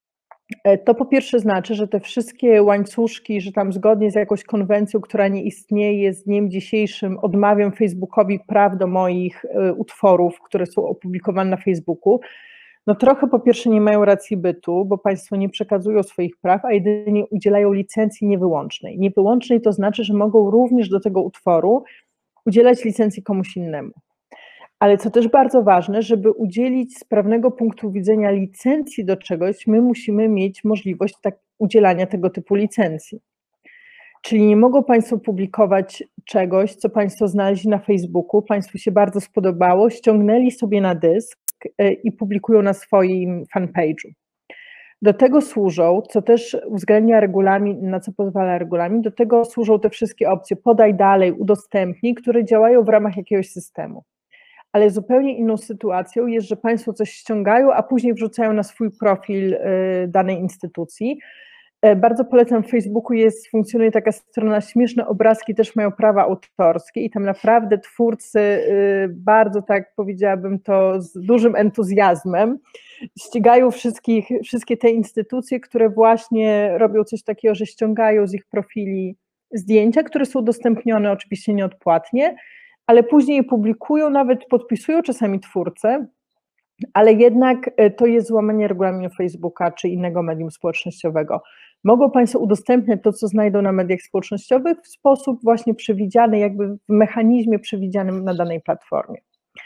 To po pierwsze znaczy, że te wszystkie łańcuszki, że tam zgodnie z jakąś konwencją, która nie istnieje, z dniem dzisiejszym odmawiam Facebookowi praw do moich utworów, które są opublikowane na Facebooku, no trochę po pierwsze nie mają racji bytu, bo Państwo nie przekazują swoich praw, a jedynie udzielają licencji niewyłącznej. Niewyłącznej to znaczy, że mogą również do tego utworu udzielać licencji komuś innemu. Ale co też bardzo ważne, żeby udzielić z prawnego punktu widzenia licencji do czegoś, my musimy mieć możliwość tak udzielania tego typu licencji. Czyli nie mogą Państwo publikować czegoś, co Państwo znaleźli na Facebooku, Państwu się bardzo spodobało, ściągnęli sobie na dysk i publikują na swoim fanpage'u. Do tego służą, co też uwzględnia regulamin, na co pozwala regulamin, do tego służą te wszystkie opcje podaj dalej, udostępnij, które działają w ramach jakiegoś systemu. Ale zupełnie inną sytuacją jest, że Państwo coś ściągają, a później wrzucają na swój profil danej instytucji. Bardzo polecam, w Facebooku jest, funkcjonuje taka strona Śmieszne Obrazki, też mają prawa autorskie i tam naprawdę twórcy bardzo, tak powiedziałabym to, z dużym entuzjazmem ścigają wszystkich, wszystkie te instytucje, które właśnie robią coś takiego, że ściągają z ich profili zdjęcia, które są udostępnione oczywiście nieodpłatnie, ale później je publikują, nawet podpisują czasami twórcę, ale jednak to jest złamanie regulaminu Facebooka czy innego medium społecznościowego. Mogą Państwo udostępniać to, co znajdą na mediach społecznościowych w sposób właśnie przewidziany, jakby w mechanizmie przewidzianym na danej platformie.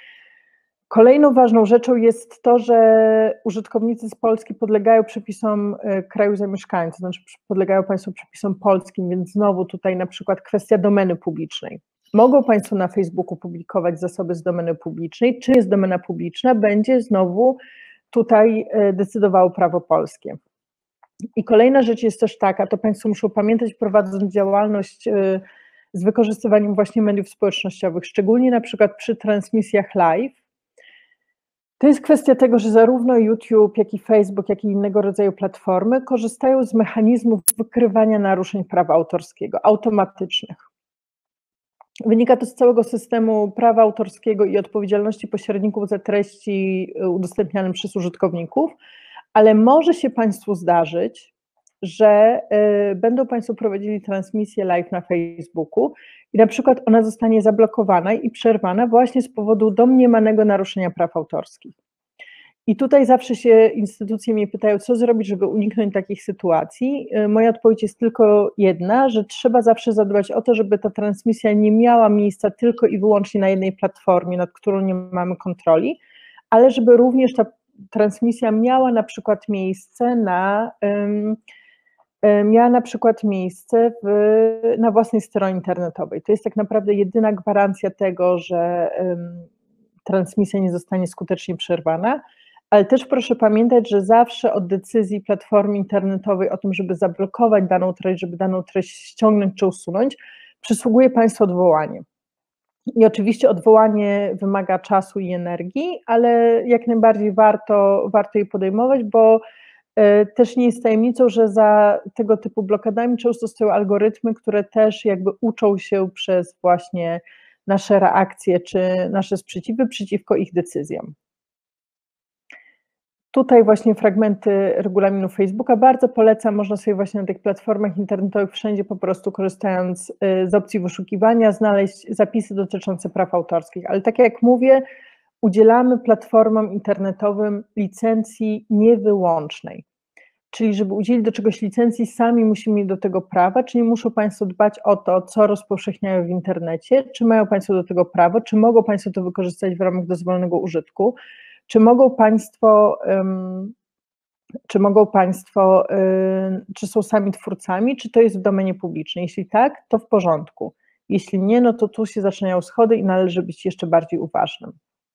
Kolejną ważną rzeczą jest to, że użytkownicy z Polski podlegają przepisom kraju zamieszkania, to znaczy podlegają Państwo przepisom polskim, więc znowu tutaj na przykład kwestia domeny publicznej. Mogą Państwo na Facebooku publikować zasoby z domeny publicznej, czy jest domena publiczna, będzie znowu tutaj decydowało prawo polskie. I kolejna rzecz jest też taka, to Państwo muszą pamiętać, prowadząc działalność z wykorzystywaniem właśnie mediów społecznościowych, szczególnie na przykład przy transmisjach live, To jest kwestia tego, że zarówno YouTube, jak i Facebook, jak i innego rodzaju platformy korzystają z mechanizmów wykrywania naruszeń prawa autorskiego, automatycznych. Wynika to z całego systemu prawa autorskiego i odpowiedzialności pośredników za treści udostępniane przez użytkowników, ale może się Państwu zdarzyć, że y, będą Państwo prowadzili transmisję live na Facebooku i na przykład ona zostanie zablokowana i przerwana właśnie z powodu domniemanego naruszenia praw autorskich. I tutaj zawsze się instytucje mnie pytają, co zrobić, żeby uniknąć takich sytuacji. Moja odpowiedź jest tylko jedna, że trzeba zawsze zadbać o to, żeby ta transmisja nie miała miejsca tylko i wyłącznie na jednej platformie, nad którą nie mamy kontroli, ale żeby również ta transmisja miała na przykład miejsce na, um, miała na przykład miejsce w, na własnej stronie internetowej. To jest tak naprawdę jedyna gwarancja tego, że um, transmisja nie zostanie skutecznie przerwana. Ale też proszę pamiętać, że zawsze od decyzji platformy internetowej o tym, żeby zablokować daną treść, żeby daną treść ściągnąć czy usunąć, przysługuje Państwu odwołanie. I oczywiście odwołanie wymaga czasu i energii, ale jak najbardziej warto, warto je podejmować, bo też nie jest tajemnicą, że za tego typu blokadami często stoją algorytmy, które też jakby uczą się przez właśnie nasze reakcje czy nasze sprzeciwy przeciwko ich decyzjom. Tutaj właśnie fragmenty regulaminu Facebooka, bardzo polecam, można sobie właśnie na tych platformach internetowych wszędzie po prostu korzystając z opcji wyszukiwania znaleźć zapisy dotyczące praw autorskich, ale tak jak mówię, udzielamy platformom internetowym licencji niewyłącznej, czyli żeby udzielić do czegoś licencji sami musimy mieć do tego prawa, czyli muszą Państwo dbać o to, co rozpowszechniają w internecie, czy mają Państwo do tego prawo, czy mogą Państwo to wykorzystać w ramach dozwolonego użytku, Czy mogą Państwo, czy mogą Państwo, czy są sami twórcami, czy to jest w domenie publicznej? Jeśli tak, to w porządku. Jeśli nie, no to tu się zaczynają schody i należy być jeszcze bardziej uważnym.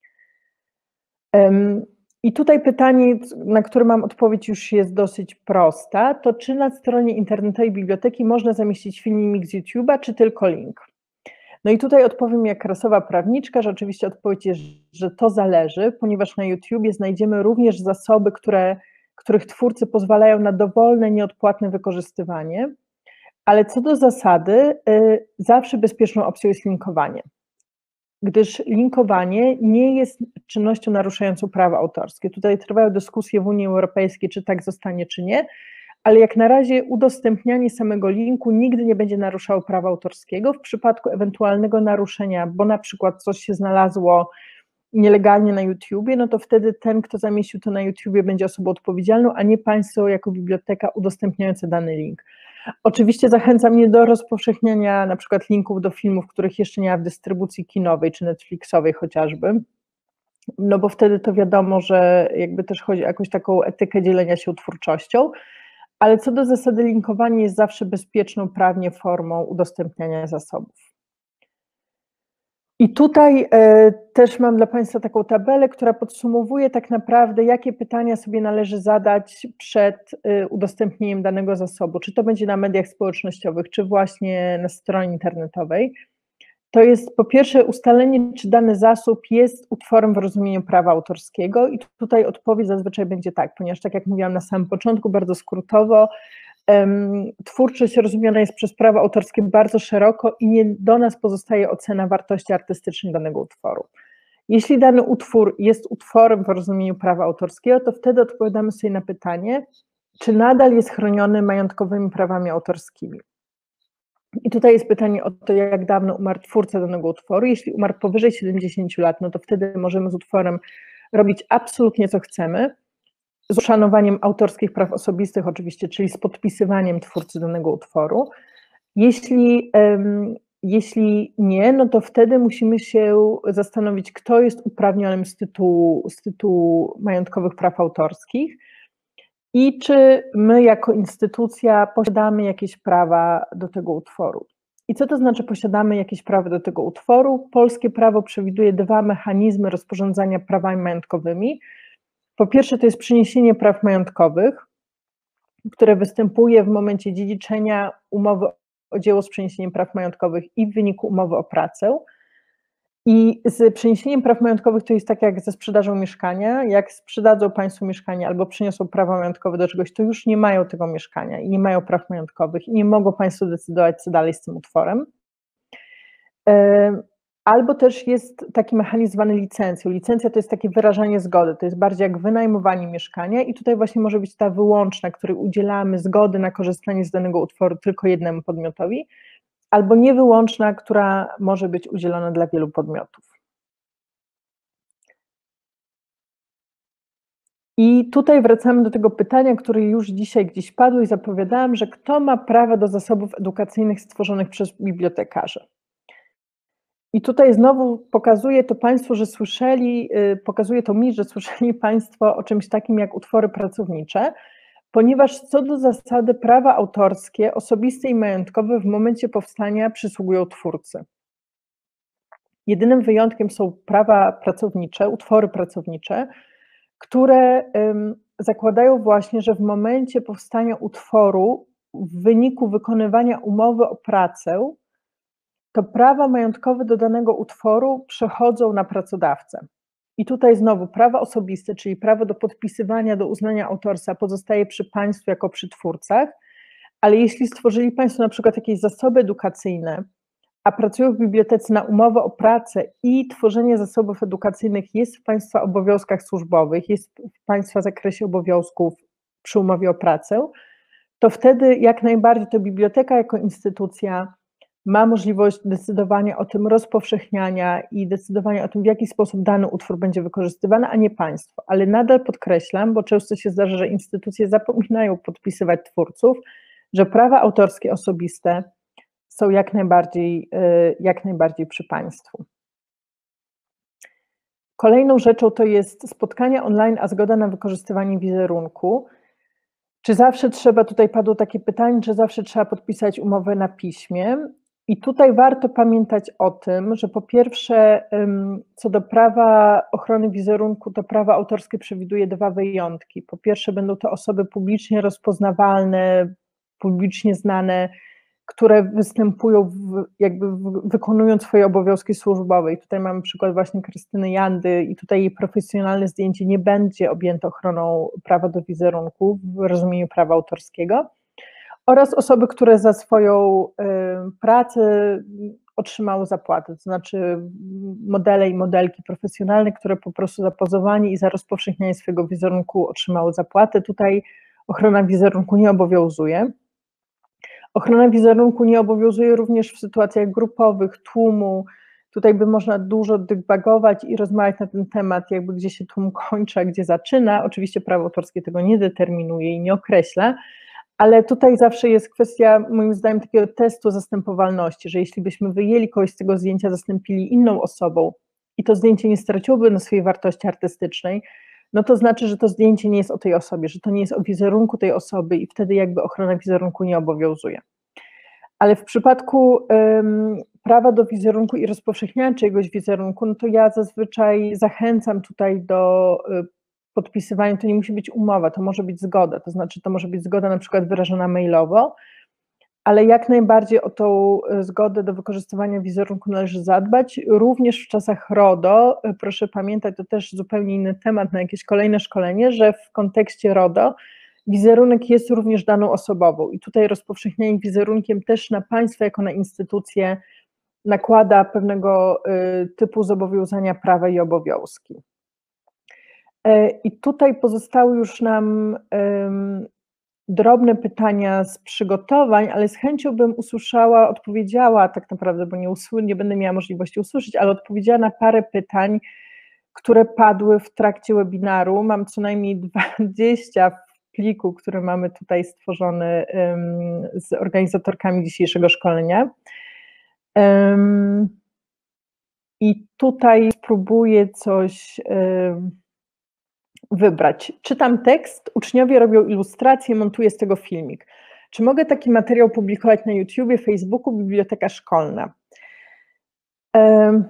I tutaj pytanie, na które mam odpowiedź już jest dosyć prosta, to czy na stronie internetowej biblioteki można zamieścić filmik z YouTube'a, czy tylko link? No i tutaj odpowiem jak rasowa prawniczka, że oczywiście odpowiedź jest, że to zależy, ponieważ na YouTubie znajdziemy również zasoby, które, których twórcy pozwalają na dowolne, nieodpłatne wykorzystywanie, ale co do zasady y, zawsze bezpieczną opcją jest linkowanie, gdyż linkowanie nie jest czynnością naruszającą prawa autorskie. Tutaj trwają dyskusje w Unii Europejskiej, czy tak zostanie, czy nie, ale jak na razie udostępnianie samego linku nigdy nie będzie naruszało prawa autorskiego. W przypadku ewentualnego naruszenia, bo na przykład coś się znalazło nielegalnie na YouTubie, no to wtedy ten, kto zamieścił to na YouTubie, będzie osobą odpowiedzialną, a nie Państwo jako biblioteka udostępniające dany link. Oczywiście zachęcam nie do rozpowszechniania na przykład linków do filmów, których jeszcze nie ma w dystrybucji kinowej czy Netflixowej chociażby, no bo wtedy to wiadomo, że jakby też chodzi o jakąś taką etykę dzielenia się twórczością, ale co do zasady linkowanie jest zawsze bezpieczną prawnie formą udostępniania zasobów. I tutaj e, też mam dla Państwa taką tabelę, która podsumowuje tak naprawdę, jakie pytania sobie należy zadać przed e, udostępnieniem danego zasobu, czy to będzie na mediach społecznościowych, czy właśnie na stronie internetowej. To jest po pierwsze ustalenie, czy dany zasób jest utworem w rozumieniu prawa autorskiego i tutaj odpowiedź zazwyczaj będzie tak, ponieważ tak jak mówiłam na samym początku, bardzo skrótowo, um, twórczość rozumiana jest przez prawo autorskie bardzo szeroko i nie do nas pozostaje ocena wartości artystycznej danego utworu. Jeśli dany utwór jest utworem w rozumieniu prawa autorskiego, to wtedy odpowiadamy sobie na pytanie, czy nadal jest chroniony majątkowymi prawami autorskimi. I tutaj jest pytanie o to, jak dawno umarł twórca danego utworu. Jeśli umarł powyżej siedemdziesięciu lat, no to wtedy możemy z utworem robić absolutnie co chcemy, z uszanowaniem autorskich praw osobistych oczywiście, czyli z podpisywaniem twórcy danego utworu. Jeśli, um, jeśli nie, no to wtedy musimy się zastanowić, kto jest uprawnionym z tytułu, z tytułu majątkowych praw autorskich, i czy my jako instytucja posiadamy jakieś prawa do tego utworu. I co to znaczy posiadamy jakieś prawa do tego utworu? Polskie prawo przewiduje dwa mechanizmy rozporządzania prawami majątkowymi. Po pierwsze to jest przyniesienie praw majątkowych, które występuje w momencie dziedziczenia umowy o dzieło z przeniesieniem praw majątkowych i w wyniku umowy o pracę. I z przeniesieniem praw majątkowych to jest tak jak ze sprzedażą mieszkania. Jak sprzedadzą Państwo mieszkanie albo przyniosą prawa majątkowe do czegoś, to już nie mają tego mieszkania i nie mają praw majątkowych i nie mogą Państwo decydować, co dalej z tym utworem. Albo też jest taki mechanizm zwany licencją. Licencja to jest takie wyrażanie zgody, to jest bardziej jak wynajmowanie mieszkania i tutaj właśnie może być ta wyłączna, której udzielamy zgody na korzystanie z danego utworu tylko jednemu podmiotowi, albo niewyłączna, która może być udzielona dla wielu podmiotów. I tutaj wracamy do tego pytania, które już dzisiaj gdzieś padło i zapowiadałam, że kto ma prawo do zasobów edukacyjnych stworzonych przez bibliotekarzy. I tutaj znowu pokazuje to Państwu, że słyszeli, pokazuje to mi, że słyszeli Państwo o czymś takim jak utwory pracownicze, ponieważ co do zasady prawa autorskie, osobiste i majątkowe w momencie powstania przysługują twórcy. Jedynym wyjątkiem są prawa pracownicze, utwory pracownicze, które um, zakładają właśnie, że w momencie powstania utworu, w wyniku wykonywania umowy o pracę, to prawa majątkowe do danego utworu przechodzą na pracodawcę. I tutaj znowu prawo osobiste, czyli prawo do podpisywania, do uznania autorstwa pozostaje przy Państwu jako przy twórcach, ale jeśli stworzyli Państwo na przykład jakieś zasoby edukacyjne, a pracują w bibliotece na umowę o pracę i tworzenie zasobów edukacyjnych jest w Państwa obowiązkach służbowych, jest w Państwa zakresie obowiązków przy umowie o pracę, to wtedy jak najbardziej to biblioteka jako instytucja ma możliwość decydowania o tym rozpowszechniania i decydowania o tym, w jaki sposób dany utwór będzie wykorzystywany, a nie państwo. Ale nadal podkreślam, bo często się zdarza, że instytucje zapominają podpisywać twórców, że prawa autorskie osobiste są jak najbardziej, jak najbardziej przy państwu. Kolejną rzeczą to jest spotkanie online, a zgoda na wykorzystywanie wizerunku. Czy zawsze trzeba, tutaj padło takie pytanie, czy zawsze trzeba podpisać umowę na piśmie? I tutaj warto pamiętać o tym, że po pierwsze co do prawa ochrony wizerunku, to prawo autorskie przewiduje dwa wyjątki. Po pierwsze będą to osoby publicznie rozpoznawalne, publicznie znane, które występują, w, jakby w, wykonując swoje obowiązki służbowe. I tutaj mamy przykład właśnie Krystyny Jandy i tutaj jej profesjonalne zdjęcie nie będzie objęte ochroną prawa do wizerunku w rozumieniu prawa autorskiego. Oraz osoby, które za swoją y, pracę otrzymały zapłatę, to znaczy modele i modelki profesjonalne, które po prostu za pozowanie i za rozpowszechnianie swojego wizerunku otrzymały zapłatę. Tutaj ochrona wizerunku nie obowiązuje. Ochrona wizerunku nie obowiązuje również w sytuacjach grupowych, tłumu. Tutaj by można dużo dygwagować i rozmawiać na ten temat, jakby gdzie się tłum kończy, a gdzie zaczyna. Oczywiście prawo autorskie tego nie determinuje i nie określa, ale tutaj zawsze jest kwestia, moim zdaniem, takiego testu zastępowalności, że jeśli byśmy wyjęli kogoś z tego zdjęcia, zastąpili inną osobą i to zdjęcie nie straciłoby na swojej wartości artystycznej, no to znaczy, że to zdjęcie nie jest o tej osobie, że to nie jest o wizerunku tej osoby i wtedy jakby ochrona wizerunku nie obowiązuje. Ale w przypadku um, prawa do wizerunku i rozpowszechniania czyjegoś wizerunku, no to ja zazwyczaj zachęcam tutaj do y, podpisywania, to nie musi być umowa, to może być zgoda, to znaczy to może być zgoda na przykład wyrażona mailowo, ale jak najbardziej o tą zgodę do wykorzystywania wizerunku należy zadbać, również w czasach RODO, proszę pamiętać, to też zupełnie inny temat na jakieś kolejne szkolenie, że w kontekście RODO wizerunek jest również daną osobową i tutaj rozpowszechnianie wizerunkiem też na państwo jako na instytucję nakłada pewnego typu zobowiązania, prawa i obowiązki. I tutaj pozostały już nam drobne pytania z przygotowań, ale z chęcią bym usłyszała, odpowiedziała tak naprawdę, bo nie, usły, nie będę miała możliwości usłyszeć, ale odpowiedziała na parę pytań, które padły w trakcie webinaru. Mam co najmniej dwadzieścia w pliku, który mamy tutaj stworzony um, z organizatorkami dzisiejszego szkolenia. Um, I tutaj spróbuję coś um, wybrać. Czytam tekst, uczniowie robią ilustracje, montuję z tego filmik. Czy mogę taki materiał publikować na YouTubie, Facebooku, Biblioteka Szkolna?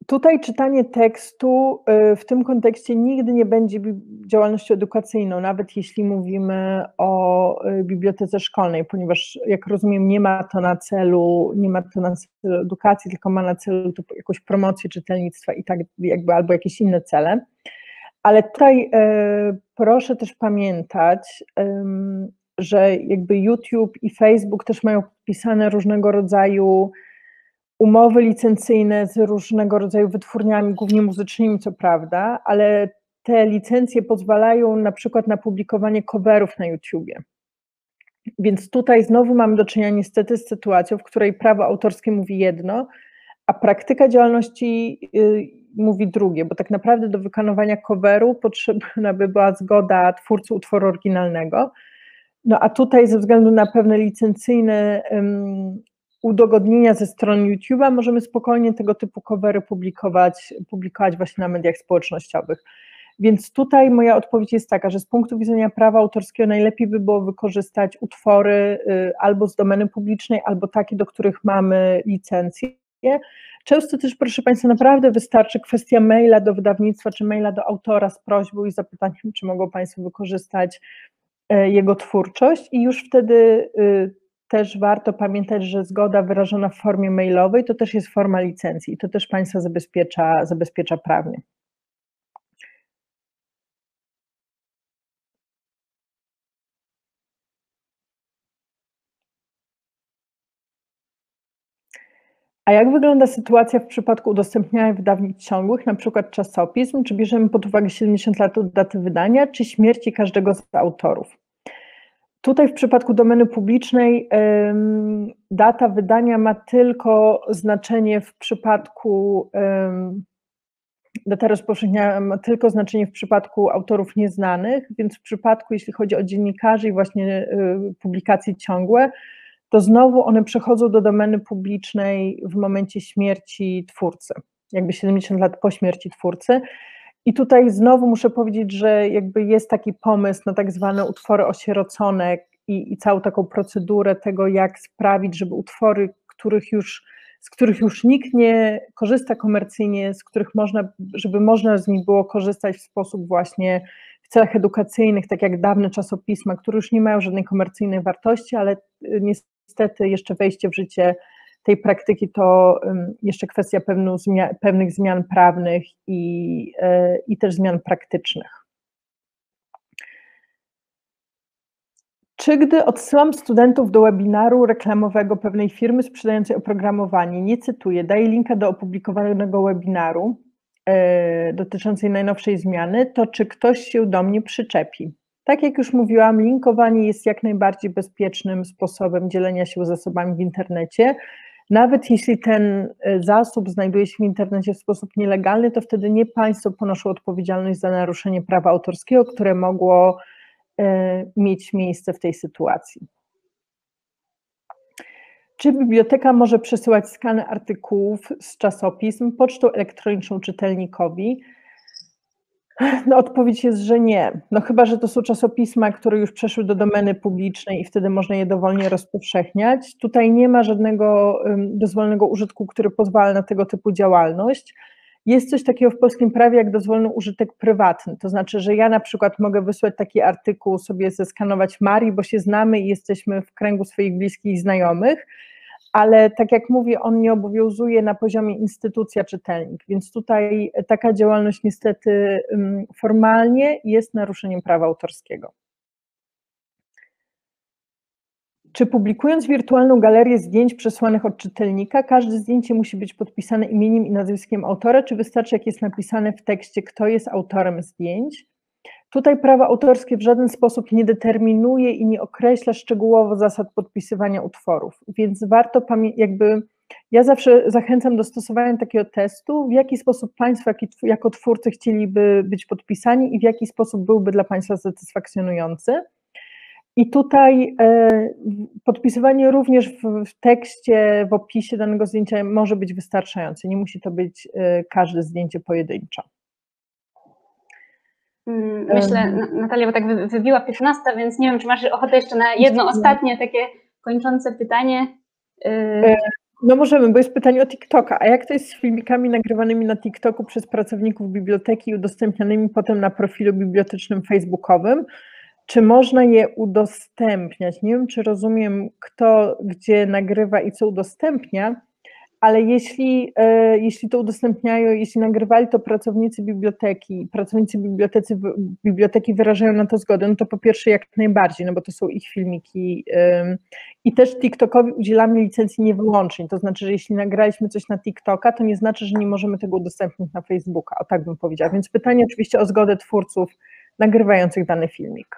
Tutaj czytanie tekstu w tym kontekście nigdy nie będzie działalnością edukacyjną, nawet jeśli mówimy o bibliotece szkolnej, ponieważ jak rozumiem, nie ma to na celu, nie ma to na celu edukacji, tylko ma na celu to jakąś promocję czytelnictwa i tak jakby albo jakieś inne cele. Ale tutaj e, proszę też pamiętać, e, że jakby YouTube i Facebook też mają podpisane różnego rodzaju umowy licencyjne z różnego rodzaju wytwórniami, głównie muzycznymi, co prawda, ale te licencje pozwalają na przykład na publikowanie coverów na YouTubie. Więc tutaj znowu mamy do czynienia niestety z sytuacją, w której prawo autorskie mówi jedno, a praktyka działalności y, mówi drugie, bo tak naprawdę do wykonywania coveru potrzebna by była zgoda twórcy utworu oryginalnego. No a tutaj ze względu na pewne licencyjne um, udogodnienia ze strony YouTube'a możemy spokojnie tego typu covery publikować, publikować właśnie na mediach społecznościowych. Więc tutaj moja odpowiedź jest taka, że z punktu widzenia prawa autorskiego najlepiej by było wykorzystać utwory y, albo z domeny publicznej, albo takie, do których mamy licencję. Często też, proszę Państwa, naprawdę wystarczy kwestia maila do wydawnictwa, czy maila do autora z prośbą i zapytaniem, czy mogą Państwo wykorzystać y, jego twórczość i już wtedy y, też warto pamiętać, że zgoda wyrażona w formie mailowej to też jest forma licencji i to też Państwa zabezpiecza, zabezpiecza prawnie. A jak wygląda sytuacja w przypadku udostępniania wydawnictw ciągłych, na przykład czasopism? Czy bierzemy pod uwagę siedemdziesiąt lat od daty wydania, czy śmierci każdego z autorów? Tutaj w przypadku domeny publicznej ym, data wydania ma tylko znaczenie w przypadku, ym, data rozpowszechnienia ma tylko znaczenie w przypadku autorów nieznanych, więc w przypadku, jeśli chodzi o dziennikarzy i właśnie y, publikacje ciągłe, to znowu one przechodzą do domeny publicznej w momencie śmierci twórcy, jakby siedemdziesiąt lat po śmierci twórcy. I tutaj znowu muszę powiedzieć, że jakby jest taki pomysł na tak zwane utwory osierocone i, i całą taką procedurę tego, jak sprawić, żeby utwory, których już, z których już nikt nie korzysta komercyjnie, z których można, żeby można z nich było korzystać w sposób właśnie w celach edukacyjnych, tak jak dawne czasopisma, które już nie mają żadnej komercyjnej wartości, ale niestety Niestety jeszcze wejście w życie tej praktyki to jeszcze kwestia pewnych zmian, pewnych zmian prawnych i, i też zmian praktycznych. Czy gdy odsyłam studentów do webinaru reklamowego pewnej firmy sprzedającej oprogramowanie, nie cytuję, daję linka do opublikowanego webinaru e, dotyczącej najnowszej zmiany, to czy ktoś się do mnie przyczepi? Tak jak już mówiłam, linkowanie jest jak najbardziej bezpiecznym sposobem dzielenia się zasobami w internecie. Nawet jeśli ten zasób znajduje się w internecie w sposób nielegalny, to wtedy nie Państwo ponoszą odpowiedzialność za naruszenie prawa autorskiego, które mogło e, mieć miejsce w tej sytuacji. Czy biblioteka może przesyłać skany artykułów z czasopism pocztą elektroniczną czytelnikowi? No, odpowiedź jest, że nie. No chyba, że to są czasopisma, które już przeszły do domeny publicznej i wtedy można je dowolnie rozpowszechniać. Tutaj nie ma żadnego um, dozwolonego użytku, który pozwala na tego typu działalność. Jest coś takiego w polskim prawie jak dozwolony użytek prywatny, to znaczy, że ja na przykład mogę wysłać taki artykuł, sobie zeskanować Marii, bo się znamy i jesteśmy w kręgu swoich bliskich znajomych, ale tak jak mówię, on nie obowiązuje na poziomie instytucja czytelnik, więc tutaj taka działalność niestety formalnie jest naruszeniem prawa autorskiego. Czy publikując wirtualną galerię zdjęć przesłanych od czytelnika, każde zdjęcie musi być podpisane imieniem i nazwiskiem autora, czy wystarczy, jak jest napisane w tekście, kto jest autorem zdjęć? Tutaj prawo autorskie w żaden sposób nie determinuje i nie określa szczegółowo zasad podpisywania utworów, więc warto jakby, ja zawsze zachęcam do stosowania takiego testu, w jaki sposób Państwo jako twórcy chcieliby być podpisani i w jaki sposób byłby dla Państwa satysfakcjonujący. I tutaj e, podpisywanie również w, w tekście, w opisie danego zdjęcia może być wystarczające, nie musi to być e, każde zdjęcie pojedynczo. Myślę, Natalia, bo tak wybiła piętnasta, więc nie wiem, czy masz ochotę jeszcze na jedno ostatnie takie kończące pytanie. No możemy, bo jest pytanie o TikToka. A jak to jest z filmikami nagrywanymi na TikToku przez pracowników biblioteki i udostępnianymi potem na profilu bibliotecznym facebookowym? Czy można je udostępniać? Nie wiem, czy rozumiem, kto gdzie nagrywa i co udostępnia, ale jeśli, jeśli to udostępniają, jeśli nagrywali to pracownicy biblioteki, pracownicy biblioteki, biblioteki wyrażają na to zgodę, no to po pierwsze jak najbardziej, no bo to są ich filmiki i też TikTokowi udzielamy licencji niewyłącznie, to znaczy, że jeśli nagraliśmy coś na TikToka, to nie znaczy, że nie możemy tego udostępnić na Facebooka, o tak bym powiedziała, więc pytanie oczywiście o zgodę twórców nagrywających dany filmik.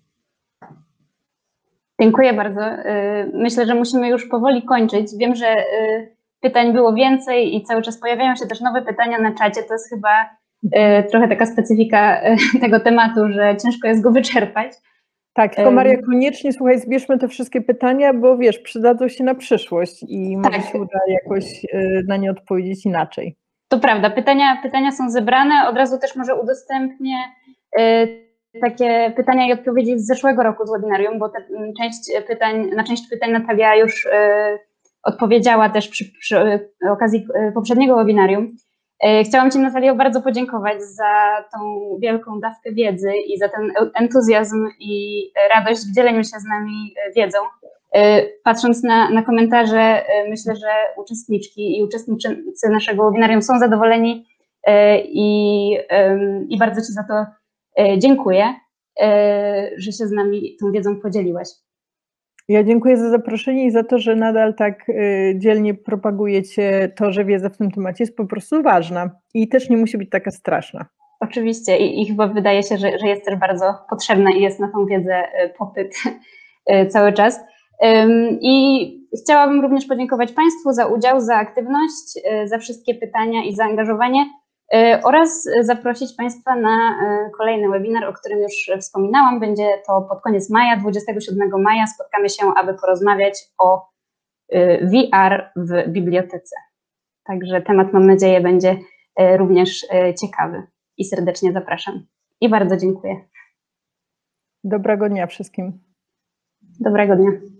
Dziękuję bardzo. Myślę, że musimy już powoli kończyć. Wiem, że pytań było więcej i cały czas pojawiają się też nowe pytania na czacie. To jest chyba trochę taka specyfika tego tematu, że ciężko jest go wyczerpać. Tak, tylko Maria, koniecznie, słuchaj, zbierzmy te wszystkie pytania, bo wiesz, przydadzą się na przyszłość i może tak. się uda jakoś na nie odpowiedzieć inaczej. To prawda, pytania, pytania są zebrane. Od razu też może udostępnię takie pytania i odpowiedzi z zeszłego roku z webinarium, bo te, część pytań, na część pytań Natalia już y, odpowiedziała też przy, przy okazji poprzedniego webinarium. Y, chciałam Ci, Natalio, bardzo podziękować za tą wielką dawkę wiedzy i za ten entuzjazm i radość w dzieleniu się z nami wiedzą. Y, patrząc na, na komentarze, y, myślę, że uczestniczki i uczestnicy naszego webinarium są zadowoleni y, i, y, i bardzo Ci za to dziękuję, że się z nami tą wiedzą podzieliłaś. Ja dziękuję za zaproszenie i za to, że nadal tak dzielnie propagujecie to, że wiedza w tym temacie jest po prostu ważna i też nie musi być taka straszna. Oczywiście i, i chyba wydaje się, że, że jest też bardzo potrzebna i jest na tą wiedzę popyt cały czas. I chciałabym również podziękować Państwu za udział, za aktywność, za wszystkie pytania i zaangażowanie. Oraz zaprosić Państwa na kolejny webinar, o którym już wspominałam. Będzie to pod koniec maja, dwudziestego siódmego maja. Spotkamy się, aby porozmawiać o V R w bibliotece. Także temat, mam nadzieję, będzie również ciekawy i serdecznie zapraszam. I bardzo dziękuję. Dobrego dnia wszystkim. Dobrego dnia.